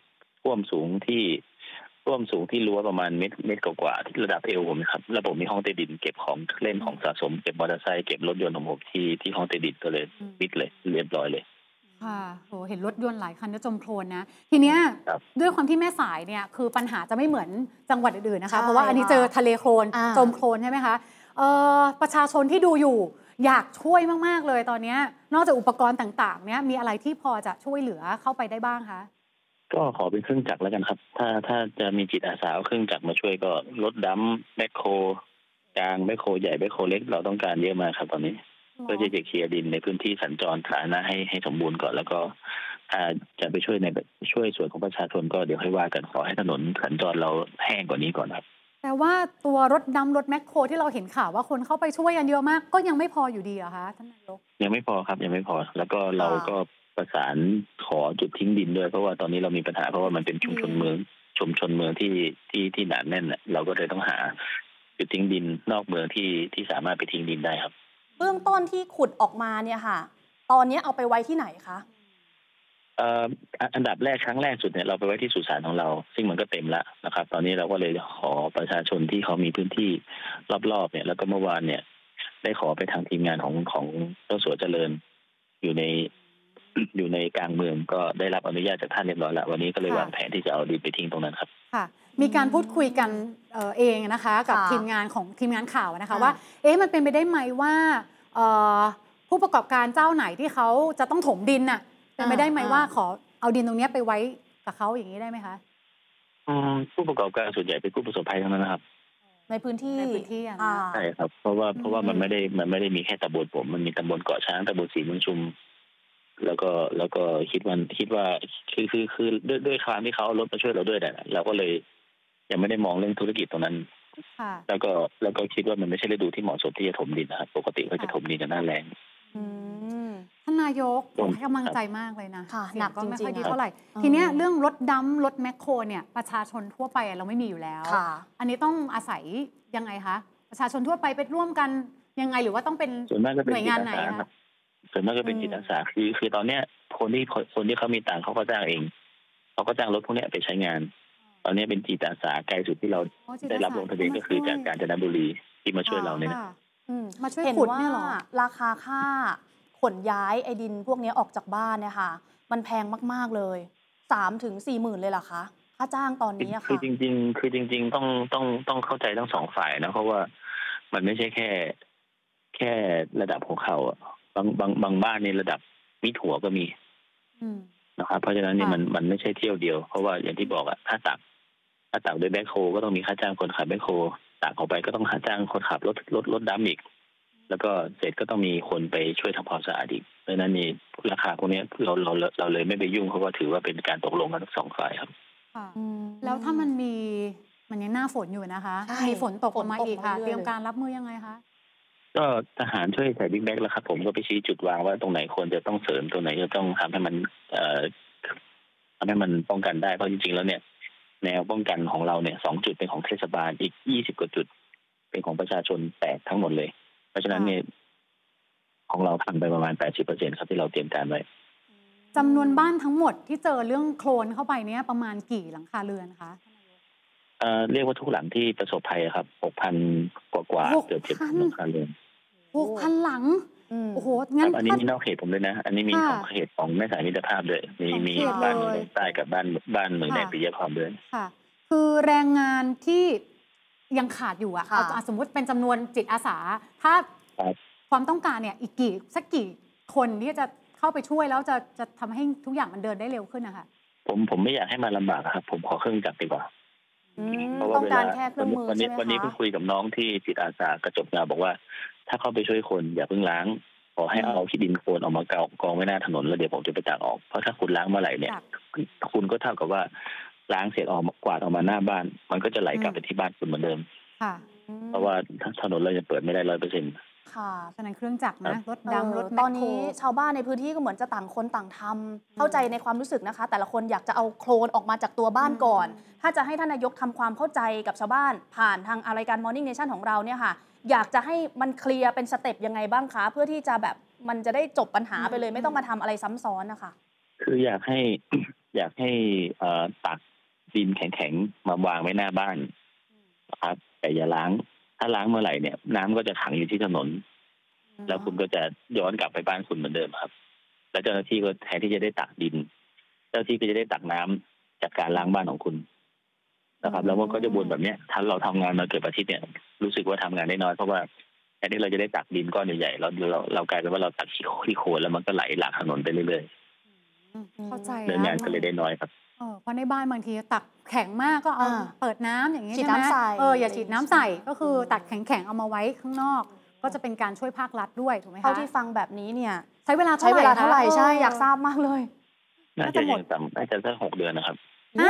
ท่วมสูงที่รั้วประมาณเมตรกว่าที่ระดับเอวผมครับแล้วผมมีห้องใต้ดินเก็บของเล่นของสะสมเก็บมอเตอร์ไซค์เก็บรถยนต์ของผมที่ห้องใต้ดินก็เลยมิดเลยเรียบร้อยเลยค่ะโหเห็นรถยนต์หลายคันก็จมโคลนนะทีเนี้ยด้วยความที่แม่สายเนี่ยคือปัญหาจะไม่เหมือนจังหวัดอื่นๆนะคะเพราะว่าอันนี้เจอทะเลโคลนจมโคลนใช่ไหมคะประชาชนที่ดูอยู่อยากช่วยมากๆเลยตอนนี้นอกจากอุปกรณ์ต่างๆเนี่ยมีอะไรที่พอจะช่วยเหลือเข้าไปได้บ้างคะก็ขอเป็นเครื่องจักรแล้วกันครับถ้าจะมีจิตอาสาเอาเครื่องจักรมาช่วยก็รถดัมแบคโคกลางแบคโคใหญ่แบคโคเล็กเราต้องการเยอะมากครับตอนนี้เพื่อจะเคลียร์ดินในพื้นที่สัญจรสาธารณะให้สมบูรณ์ก่อนแล้วก็ถ้าจะไปช่วยส่วนของประชาชนก็เดี๋ยวให้ว่ากันขอให้ถนนสัญจรเราแห้งกว่านี้ก่อนครับแต่ว่าตัวรถดำรถแมคโครที่เราเห็นข่าวว่าคนเข้าไปช่วยกันเยอะมากก็ยังไม่พออยู่ดีเหรอคะท่านนายกยังไม่พอครับยังไม่พอแล้วก็เราก็ประสานขอจุดทิ้งดินด้วยเพราะว่าตอนนี้เรามีปัญหาเพราะว่ามันเป็นชุมชนเมืองที่หนาแน่นเราก็เลยต้องหาจุดทิ้งดินนอกเมืองที่สามารถไปทิ้งดินได้ครับเบื้องต้นที่ขุดออกมาเนี่ยค่ะตอนนี้เอาไปไว้ที่ไหนคะอันดับแรกครั้งแรกสุดเนี่ยเราไปไว้ที่สุสานของเราซึ่งมันก็เต็มแล้วนะครับตอนนี้เราก็เลยขอประชาชนที่เขามีพื้นที่รอบๆเนี่ยแล้วก็เมื่อวานเนี่ยได้ขอไปทางทีมงานของต้นสวนเจริญอยู่ในกลางเมืองก็ได้รับอนุญาตจากท่านเรียบร้อยแล้ววันนี้ก็เลยวางแผนที่จะเอาดินไปทิ้งตรงนั้นครับค่ะมีการพูดคุยกันเองนะคะกับทีมงานข่าวนะคะว่ามันเป็นไปได้ไหมว่าผู้ประกอบการเจ้าไหนที่เขาจะต้องถมดินน่ะเป็นไปได้ไหมว่าขอเอาดินตรงนี้ไปไว้กับเขาอย่างนี้ได้ไหมคะผู้ประกอบการส่วนใหญ่เป็นผู้ประสบภัยทั้งนั้นนะครับในพื้นที่ใช่ครับเพราะว่ามันไม่ได้มีแค่ตำบลผมมันมีตำบลเกาะช้างตำบลศรีเมืองชุมแล้วก็คิดว่าคือด้วยความที่เขาเอารถมาช่วยเราด้วยแหละเราก็เลยยังไม่ได้มองเรื่องธุรกิจตรงนั้นแล้วก็คิดว่ามันไม่ใช่ฤดูที่เหมาะสมที่จะถมดินนะครับปกติเขาจะถมดินกันหน้าแล้งท่านนายกให้กำลังใจมากเลยนะหนักก็ไม่ค่อยดีเท่าไหร่ทีนี้เรื่องรถดัมรถแมคโครเนี่ยประชาชนทั่วไปเราไม่มีอยู่แล้วอันนี้ต้องอาศัยยังไงคะประชาชนทั่วไปไปร่วมกันยังไงหรือว่าต้องเป็นหน่วยงานไหนคะส่วนมากก็เป็นจิตอาสาคือตอนเนี้ยคนที่เขามีตังค์เขาก็จ้างเองเขาก็จ้างรถพวกนี้ไปใช้งานตอนนี้เป็นจิตอาสาไกลสุดที่เราได้รับลงทะเบียนก็คือจากกาญจนบุรีที่มาช่วยเราเนี่ยมาช่วยขุดเนี่ยหรอราคาค่าขนย้ายไอ้ดินพวกนี้ออกจากบ้านเนี่ยค่ะมันแพงมากๆเลย3 ถึง 4 หมื่นเลยเหรอคะค่าจ้างตอนนี้ค่ะคือจริงต้องเข้าใจทั้งสองฝ่ายนะเพราะว่ามันไม่ใช่แค่ระดับหัวเข่าบางบ้านในระดับมิดหัวก็มีนะครับเพราะฉะนั้นเนี่ยมันไม่ใช่เที่ยวเดียวเพราะว่าอย่างที่บอกถ้าตักโดยแบ็คโฮก็ต้องมีค่าจ้างคนขับแบ็คโฮตักออกไปก็ต้องค่าจ้างคนขับรถดัมอีกแล้วก็เสร็จก็ต้องมีคนไปช่วยทำความสะอาดอีกเพราะนั้นนี่ราคาพวกนี้เราเลยไม่ไปยุ่งเพราะว่าถือว่าเป็นการตกลงกันทั้งสองฝ่ายครับแล้วถ้ามันยังหน้าฝนอยู่นะคะมีฝนตกลงมาอีกค่ะเตรียมการรับมือยังไงคะก็ทหารช่วยใส่บิ๊กแบ็กแล้วครับผมก็ไปชี้จุดวางว่าตรงไหนควรจะต้องเสริมตรงไหนจะต้องทำให้มันป้องกันได้เพราะจริงๆแล้วเนี่ยแนวป้องกันของเราเนี่ย2 จุดเป็นของเทศบาลอีก20 กว่าจุดเป็นของประชาชนแตกทั้งหมดเลยเพราะฉะนั้นเนี่ยของเราทำไปประมาณ 80% ครับที่เราเตรียมการไว้จำนวนบ้านทั้งหมดที่เจอเรื่องโคลนเข้าไปเนี่ยประมาณกี่หลังคาเรือนคะเรียกว่าทุกหลังที่ประสบภัยครับ 6,000 กว่าเกือบ7,000 หลังคาเรือน 6,000 หลังโอ้โหงั้นอันนี้มีนอกเขตผมด้วยนะอันนี้มีของเขตของแม่สายมิตรภาพด้วยมีบ้านเมืองใต้กับบ้านเมืองในปิยพรด้วยค่ะคือแรงงานที่ยังขาดอยู่สมมติเป็นจำนวนจิตอาสาถ้าความต้องการเนี่ยอีกสักกี่คนที่จะเข้าไปช่วยแล้วจะทำให้ทุกอย่างมันเดินได้เร็วขึ้นนะคะผมไม่อยากให้มันลำบากครับผมขอเครื่องจักรดีกว่าเพราะว่าเวลาวันนี้เพิ่งคุยกับน้องที่จิตอาสากระจกเงาบอกว่าถ้าเข้าไปช่วยคนอย่าเพิ่งล้างขอให้เอาขี้ดินโคลนออกมากองไว้หน้าถนนแล้วเดี๋ยวผมจะไปตักออกเพราะถ้าคุณล้างเมื่อไหร่เนี่ยคุณก็เท่ากับว่าล้างเสร็จออกกวาดออกมาหน้าบ้านมันก็จะไหลกลับไปที่บ้านคุณเหมือนเดิมเพราะว่าถนนเราจะเปิดไม่ได้ 100% ค่ะฉะนั้นเครื่องจักรนะรถดำรถแมคโครตอนนี้ชาวบ้านในพื้นที่ก็เหมือนจะต่างคนต่างทำเข้าใจในความรู้สึกนะคะแต่ละคนอยากจะเอาโคลนออกมาจากตัวบ้านก่อนถ้าจะให้ท่านนายกทำความเข้าใจกับชาวบ้านผ่านทางรายการ Morning Nation ของเราเนี่ยค่ะอยากจะให้มันเคลียร์เป็นสเต็ปยังไงบ้างคะเพื่อที่จะแบบมันจะได้จบปัญหาไปเลยไม่ต้องมาทำอะไรซ้ำซ้อนนะคะคืออยากให้ดินแข็งๆมาวางไว้หน้าบ้านนะครับแต่อย่าล้างถ้าล้างเมื่อไหร่เนี่ยน้ำก็จะขังอยู่ที่ถนนแล้วคุณก็จะย้อนกลับไปบ้านคุณเหมือนเดิมครับแล้วเจ้าหน้าที่ก็แทนที่จะได้ตักดินเจ้าหน้าที่ก็จะได้ตักน้ำจากการล้างบ้านของคุณนะครับแล้วมันก็จะวนแบบเนี้ยถ้าเราทำงานมาเกือบอาทิตย์เนี่ยรู้สึกว่าทำงานได้น้อยเพราะว่าแทนที่เราจะได้ตักดินก้อนใหญ่ๆเรากลายเป็นว่าเราตักขี้โคลนแล้วมันก็ไหลหลากถนนไปเรื่อยๆเข้าใจเนื้องานก็เลยได้น้อยครับเพราะในบ้านบางทีตักแข็งมากก็เอาเปิดน้ำอย่างนี้ใช่ไหมอย่าฉีดน้ำใส่ก็คือ ตักแข็งๆเอามาไว้ข้างนอกก็จะเป็นการช่วยภาครัฐด้วยถูกไหมคะเท่าที่ฟังแบบนี้เนี่ยใช้เวลาเท่าไหร่ใช่อยากทราบมากเลยน่าจะยังต่ำน่าจะสัก6 เดือนนะครับ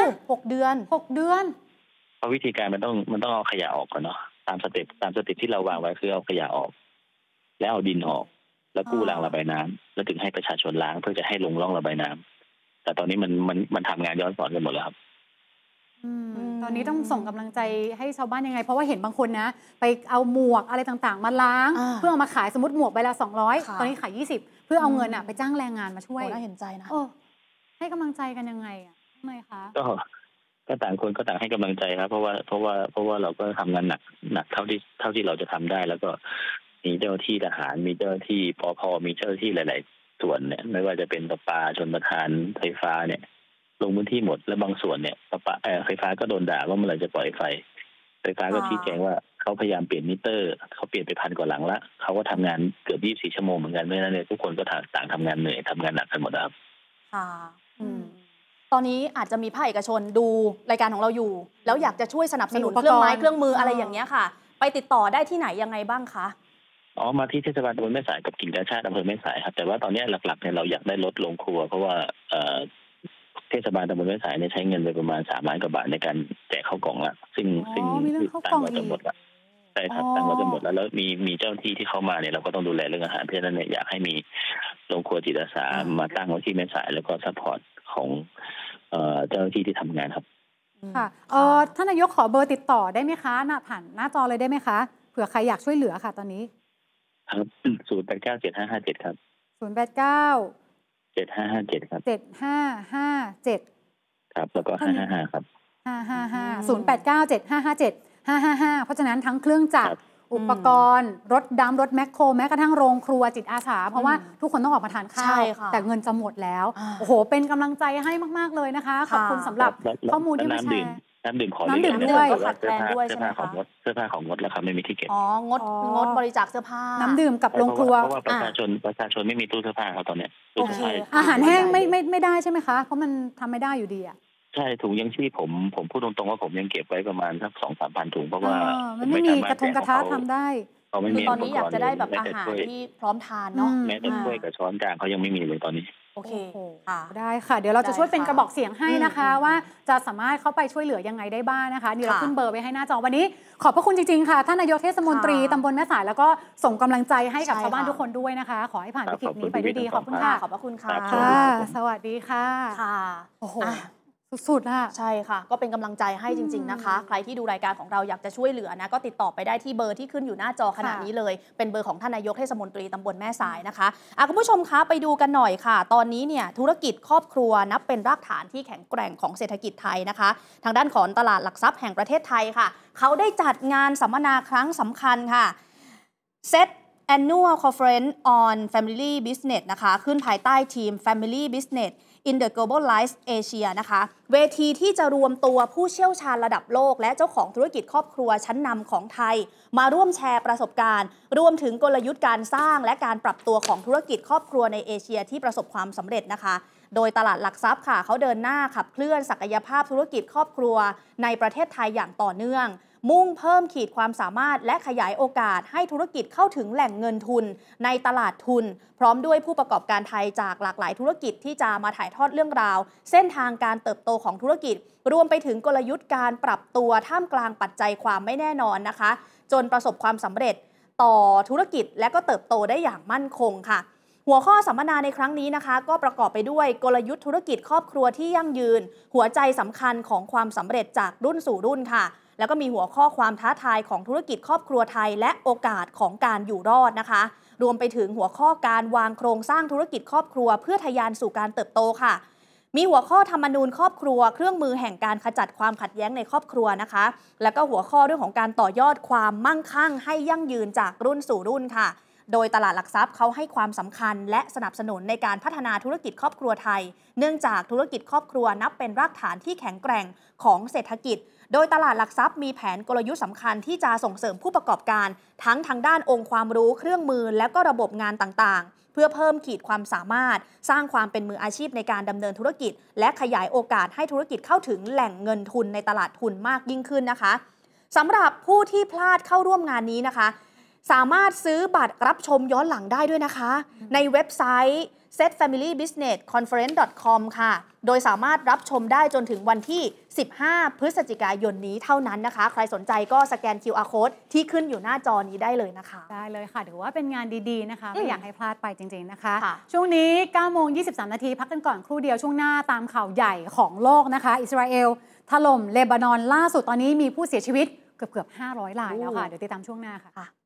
6 เดือนเพราะวิธีการมันต้องเอาขยะออกก่อนเนาะตามสเต็ปที่เราวางไว้คือเอาขยะออกแล้วเอาดินออกแล้วกู้รางระบายน้ำแล้วถึงให้ประชาชนล้างเพื่อจะให้ลงร่องระบายน้ำแต่ตอนนี้มันทำงานย้อนสอนกันหมดแล้วครับตอนนี้ต้องส่งกำลังใจให้ชาวบ้านยังไงเพราะว่าเห็นบางคนนะไปเอาหมวกอะไรต่างๆมาล้างเพื่อเอามาขายสมมติหมวกใบละ200ตอนนี้ขาย20เพื่อเอาเงินไปจ้างแรงงานมาช่วยน่าเห็นใจนะให้กำลังใจกันยังไงทำไมคะก็ต่างคนก็ต่างให้กำลังใจครับเพราะว่าเราก็ทำงานหนักเท่าที่เราจะทำได้แล้วก็มีเจ้าหน้าที่ทหารมีเจ้าหน้าที่ปภมีเจ้าหน้าที่หลายๆส่วนเนี่ยไม่ว่าจะเป็นประปาชลประทานไฟฟ้าเนี่ยลงพื้นที่หมดและบางส่วนเนี่ยไฟฟ้าก็โดนด่าว่าเมื่อไหร่จะปล่อยไฟฟ้าก็ชี้แจงว่าเขาพยายามเปลี่ยนมิเตอร์เขาเปลี่ยนไป1,000 กว่าหลังละเขาก็ทำงานเกือบ24 ชั่วโมงเหมือนกันเพราะฉะนั้นเนี่ยทุกคนก็ต่างทำงานเหนื่อยทำงานหนักกันหมดครับค่ะตอนนี้อาจจะมีภาคเอกชนดูรายการของเราอยู่แล้วอยากจะช่วยสนับสนุนเครื่องไม้เครื่องมืออะไรอย่างเงี้ยค่ะไปติดต่อได้ที่ไหนยังไงบ้างคะมาที่เทศบาลตำบลแม่สายกับกิ่งกาชาติอำเภอแม่สายครับแต่ว่าตอนนี้หลักๆเนี่ยเราอยากได้รถลงครัวเพราะว่าเทศบาลตำบลแม่สายเนี่ยใช้เงินไปประมาณ3 ล้านกว่าบาทในการแจกข้าวกล่องละซึ่งตังค์เราจะหมดละใช่ครับตังค์เราจะหมดแล้วมีเจ้าหน้าที่ที่เข้ามาเนี่ยเราก็ต้องดูแลเรื่องอาหารเพราะฉะนั้นเนี่ยอยากให้มีโรงครัวจิตอาสามาตั้งไว้ที่แม่สายแล้วก็ซัพพอร์ตของเจ้าหน้าที่ที่ทำงานครับค่ะท่านนายกขอเบอร์ติดต่อได้ไหมคะผ่านหน้าจอเลยได้ไหมคะเผื่อใครอยากช่วยเหลือค่ะตอนนี้ครับ0897557ครับ 0897557ครับ7557 ครับแล้วก็555ครับ 0897557555เพราะฉะนั้นทั้งเครื่องจักรอุปกรณ์รถดัมรถแมคโครแม้กระทั่งโรงครัวจิตอาสาเพราะว่าทุกคนต้องออกมาทานข้าวแต่เงินจะหมดแล้วโอ้โหเป็นกำลังใจให้มากๆเลยนะคะขอบคุณสำหรับข้อมูลที่มาแชร์น้ำดื่มขอด้วยขาดแคลนด้วยใช่ไหมคะเสื้อผ้าของงดแล้วครับไม่มีที่เก็บงดบริจาคเสื้อผ้าน้ำดื่มกับโรงครัวเพราะว่าประชาชนไม่มีตู้เสื้อผ้าครับตอนนี้อาหารแห้งไม่ได้ใช่ไหมคะเพราะมันทำไม่ได้อยู่ดีอ่ะใช่ถุงยังชีพผมพูดตรงๆว่าผมยังเก็บไว้ประมาณสัก 2-3 พันถุงเพราะว่ามันไม่มีกระทะทำได้ตอนนี้อยากจะได้แบบอาหารที่พร้อมทานเนาะแม้แต่ถ้วยกับช้อนกลางเขายังไม่มีเลยตอนนี้โอเคได้ค่ะเดี๋ยวเราจะช่วยเป็นกระบอกเสียงให้นะคะว่าจะสามารถเข้าไปช่วยเหลือยังไงได้บ้างนะคะนี่เราขึ้นเบอร์ไว้ให้หน้าจอวันนี้ขอบพระคุณจริงๆค่ะท่านนายกเทศมนตรีตำบลแม่สายแล้วก็ส่งกำลังใจให้กับชาวบ้านทุกคนด้วยนะคะขอให้ผ่านวิกฤตนี้ไปด้วยดีขอบคุณค่ะขอบพระคุณค่ะสวัสดีค่ะโอ้โหสุดๆค่ะใช่ค่ะก็เป็นกำลังใจให้จริงๆนะคะใครที่ดูรายการของเราอยากจะช่วยเหลือนะก็ติดต่อไปได้ที่เบอร์ที่ขึ้นอยู่หน้าจอขณะนี้เลยเป็นเบอร์ของท่านนายกเทศมนตรีตำบลแม่สายนะคะคุณผู้ชมคะไปดูกันหน่อยค่ะตอนนี้เนี่ยธุรกิจครอบครัวนับเป็นรากฐานที่แข็งแกร่งของเศรษฐกิจไทยนะคะทางด้านของตลาดหลักทรัพย์แห่งประเทศไทยค่ะเขาได้จัดงานสัมมนาครั้งสำคัญค่ะ Set Annual Conference on Family Business นะคะขึ้นภายใต้ทีม Family Business in the Globalized Asia นะคะเวทีที่จะรวมตัวผู้เชี่ยวชาญระดับโลกและเจ้าของธุรกิจครอบครัวชั้นนำของไทยมาร่วมแชร์ประสบการณ์รวมถึงกลยุทธ์การสร้างและการปรับตัวของธุรกิจครอบครัวในเอเชียที่ประสบความสำเร็จนะคะโดยตลาดหลักทรัพย์ค่ะเขาเดินหน้าขับเคลื่อนศักยภาพธุรกิจครอบครัวในประเทศไทยอย่างต่อเนื่องมุ่งเพิ่มขีดความสามารถและขยายโอกาสให้ธุรกิจเข้าถึงแหล่งเงินทุนในตลาดทุนพร้อมด้วยผู้ประกอบการไทยจากหลากหลายธุรกิจที่จะมาถ่ายทอดเรื่องราวเส้นทางการเติบโตของธุรกิจรวมไปถึงกลยุทธ์การปรับตัวท่ามกลางปัจจัยความไม่แน่นอนนะคะจนประสบความสำเร็จต่อธุรกิจและก็เติบโตได้อย่างมั่นคงค่ะหัวข้อสัมมนาในครั้งนี้นะคะก็ประกอบไปด้วยกลยุทธ์ธุรกิจครอบครัวที่ยั่งยืนหัวใจสำคัญของความสำเร็จจากรุ่นสู่รุ่นค่ะแล้วก็มีหัวข้อความท้าทายของธุรกิจครอบครัวไทยและโอกาสของการอยู่รอดนะคะรวมไปถึงหัวข้อการวางโครงสร้างธุรกิจครอบครัวเพื่อทะยานสู่การเติบโตค่ะมีหัวข้อธรรมนูญครอบครัวเครื่องมือแห่งการขจัดความขัดแย้งในครอบครัวนะคะแล้วก็หัวข้อเรื่องของการต่อยอดความมั่งคั่งให้ยั่งยืนจากรุ่นสู่รุ่นค่ะโดยตลาดหลักทรัพย์เขาให้ความสำคัญและสนับสนุนในการพัฒนาธุรกิจครอบครัวไทยเนื่องจากธุรกิจครอบครัวนับเป็นรากฐานที่แข็งแกร่งของเศรษฐกิจโดยตลาดหลักทรัพย์มีแผนกลยุทธ์สำคัญที่จะส่งเสริมผู้ประกอบการทั้งทางด้านองค์ความรู้เครื่องมือและก็ระบบงานต่างๆเพื่อเพิ่มขีดความสามารถสร้างความเป็นมืออาชีพในการดำเนินธุรกิจและขยายโอกาสให้ธุรกิจเข้าถึงแหล่งเงินทุนในตลาดทุนมากยิ่งขึ้นนะคะสำหรับผู้ที่พลาดเข้าร่วมงานนี้นะคะสามารถซื้อบัตรรับชมย้อนหลังได้ด้วยนะคะในเว็บไซต์ setfamilybusinessconference.com ค่ะโดยสามารถรับชมได้จนถึงวันที่15พฤศจิกายนนี้เท่านั้นนะคะใครสนใจก็สแกน QR Code ที่ขึ้นอยู่หน้าจอนี้ได้เลยนะคะได้เลยค่ะถือว่าเป็นงานดีๆนะคะไม่อยากให้พลาดไปจริงๆนะคะช่วงนี้9:23 นาทีพักกันก่อนครู่เดียวช่วงหน้าตามข่าวใหญ่ของโลกนะคะอิสราเอลถล่มเลบานอนล่าสุดตอนนี้มีผู้เสียชีวิตเกือบ500 รายแล้วค่ะเดี๋ยวติดตามช่วงหน้าค่ะ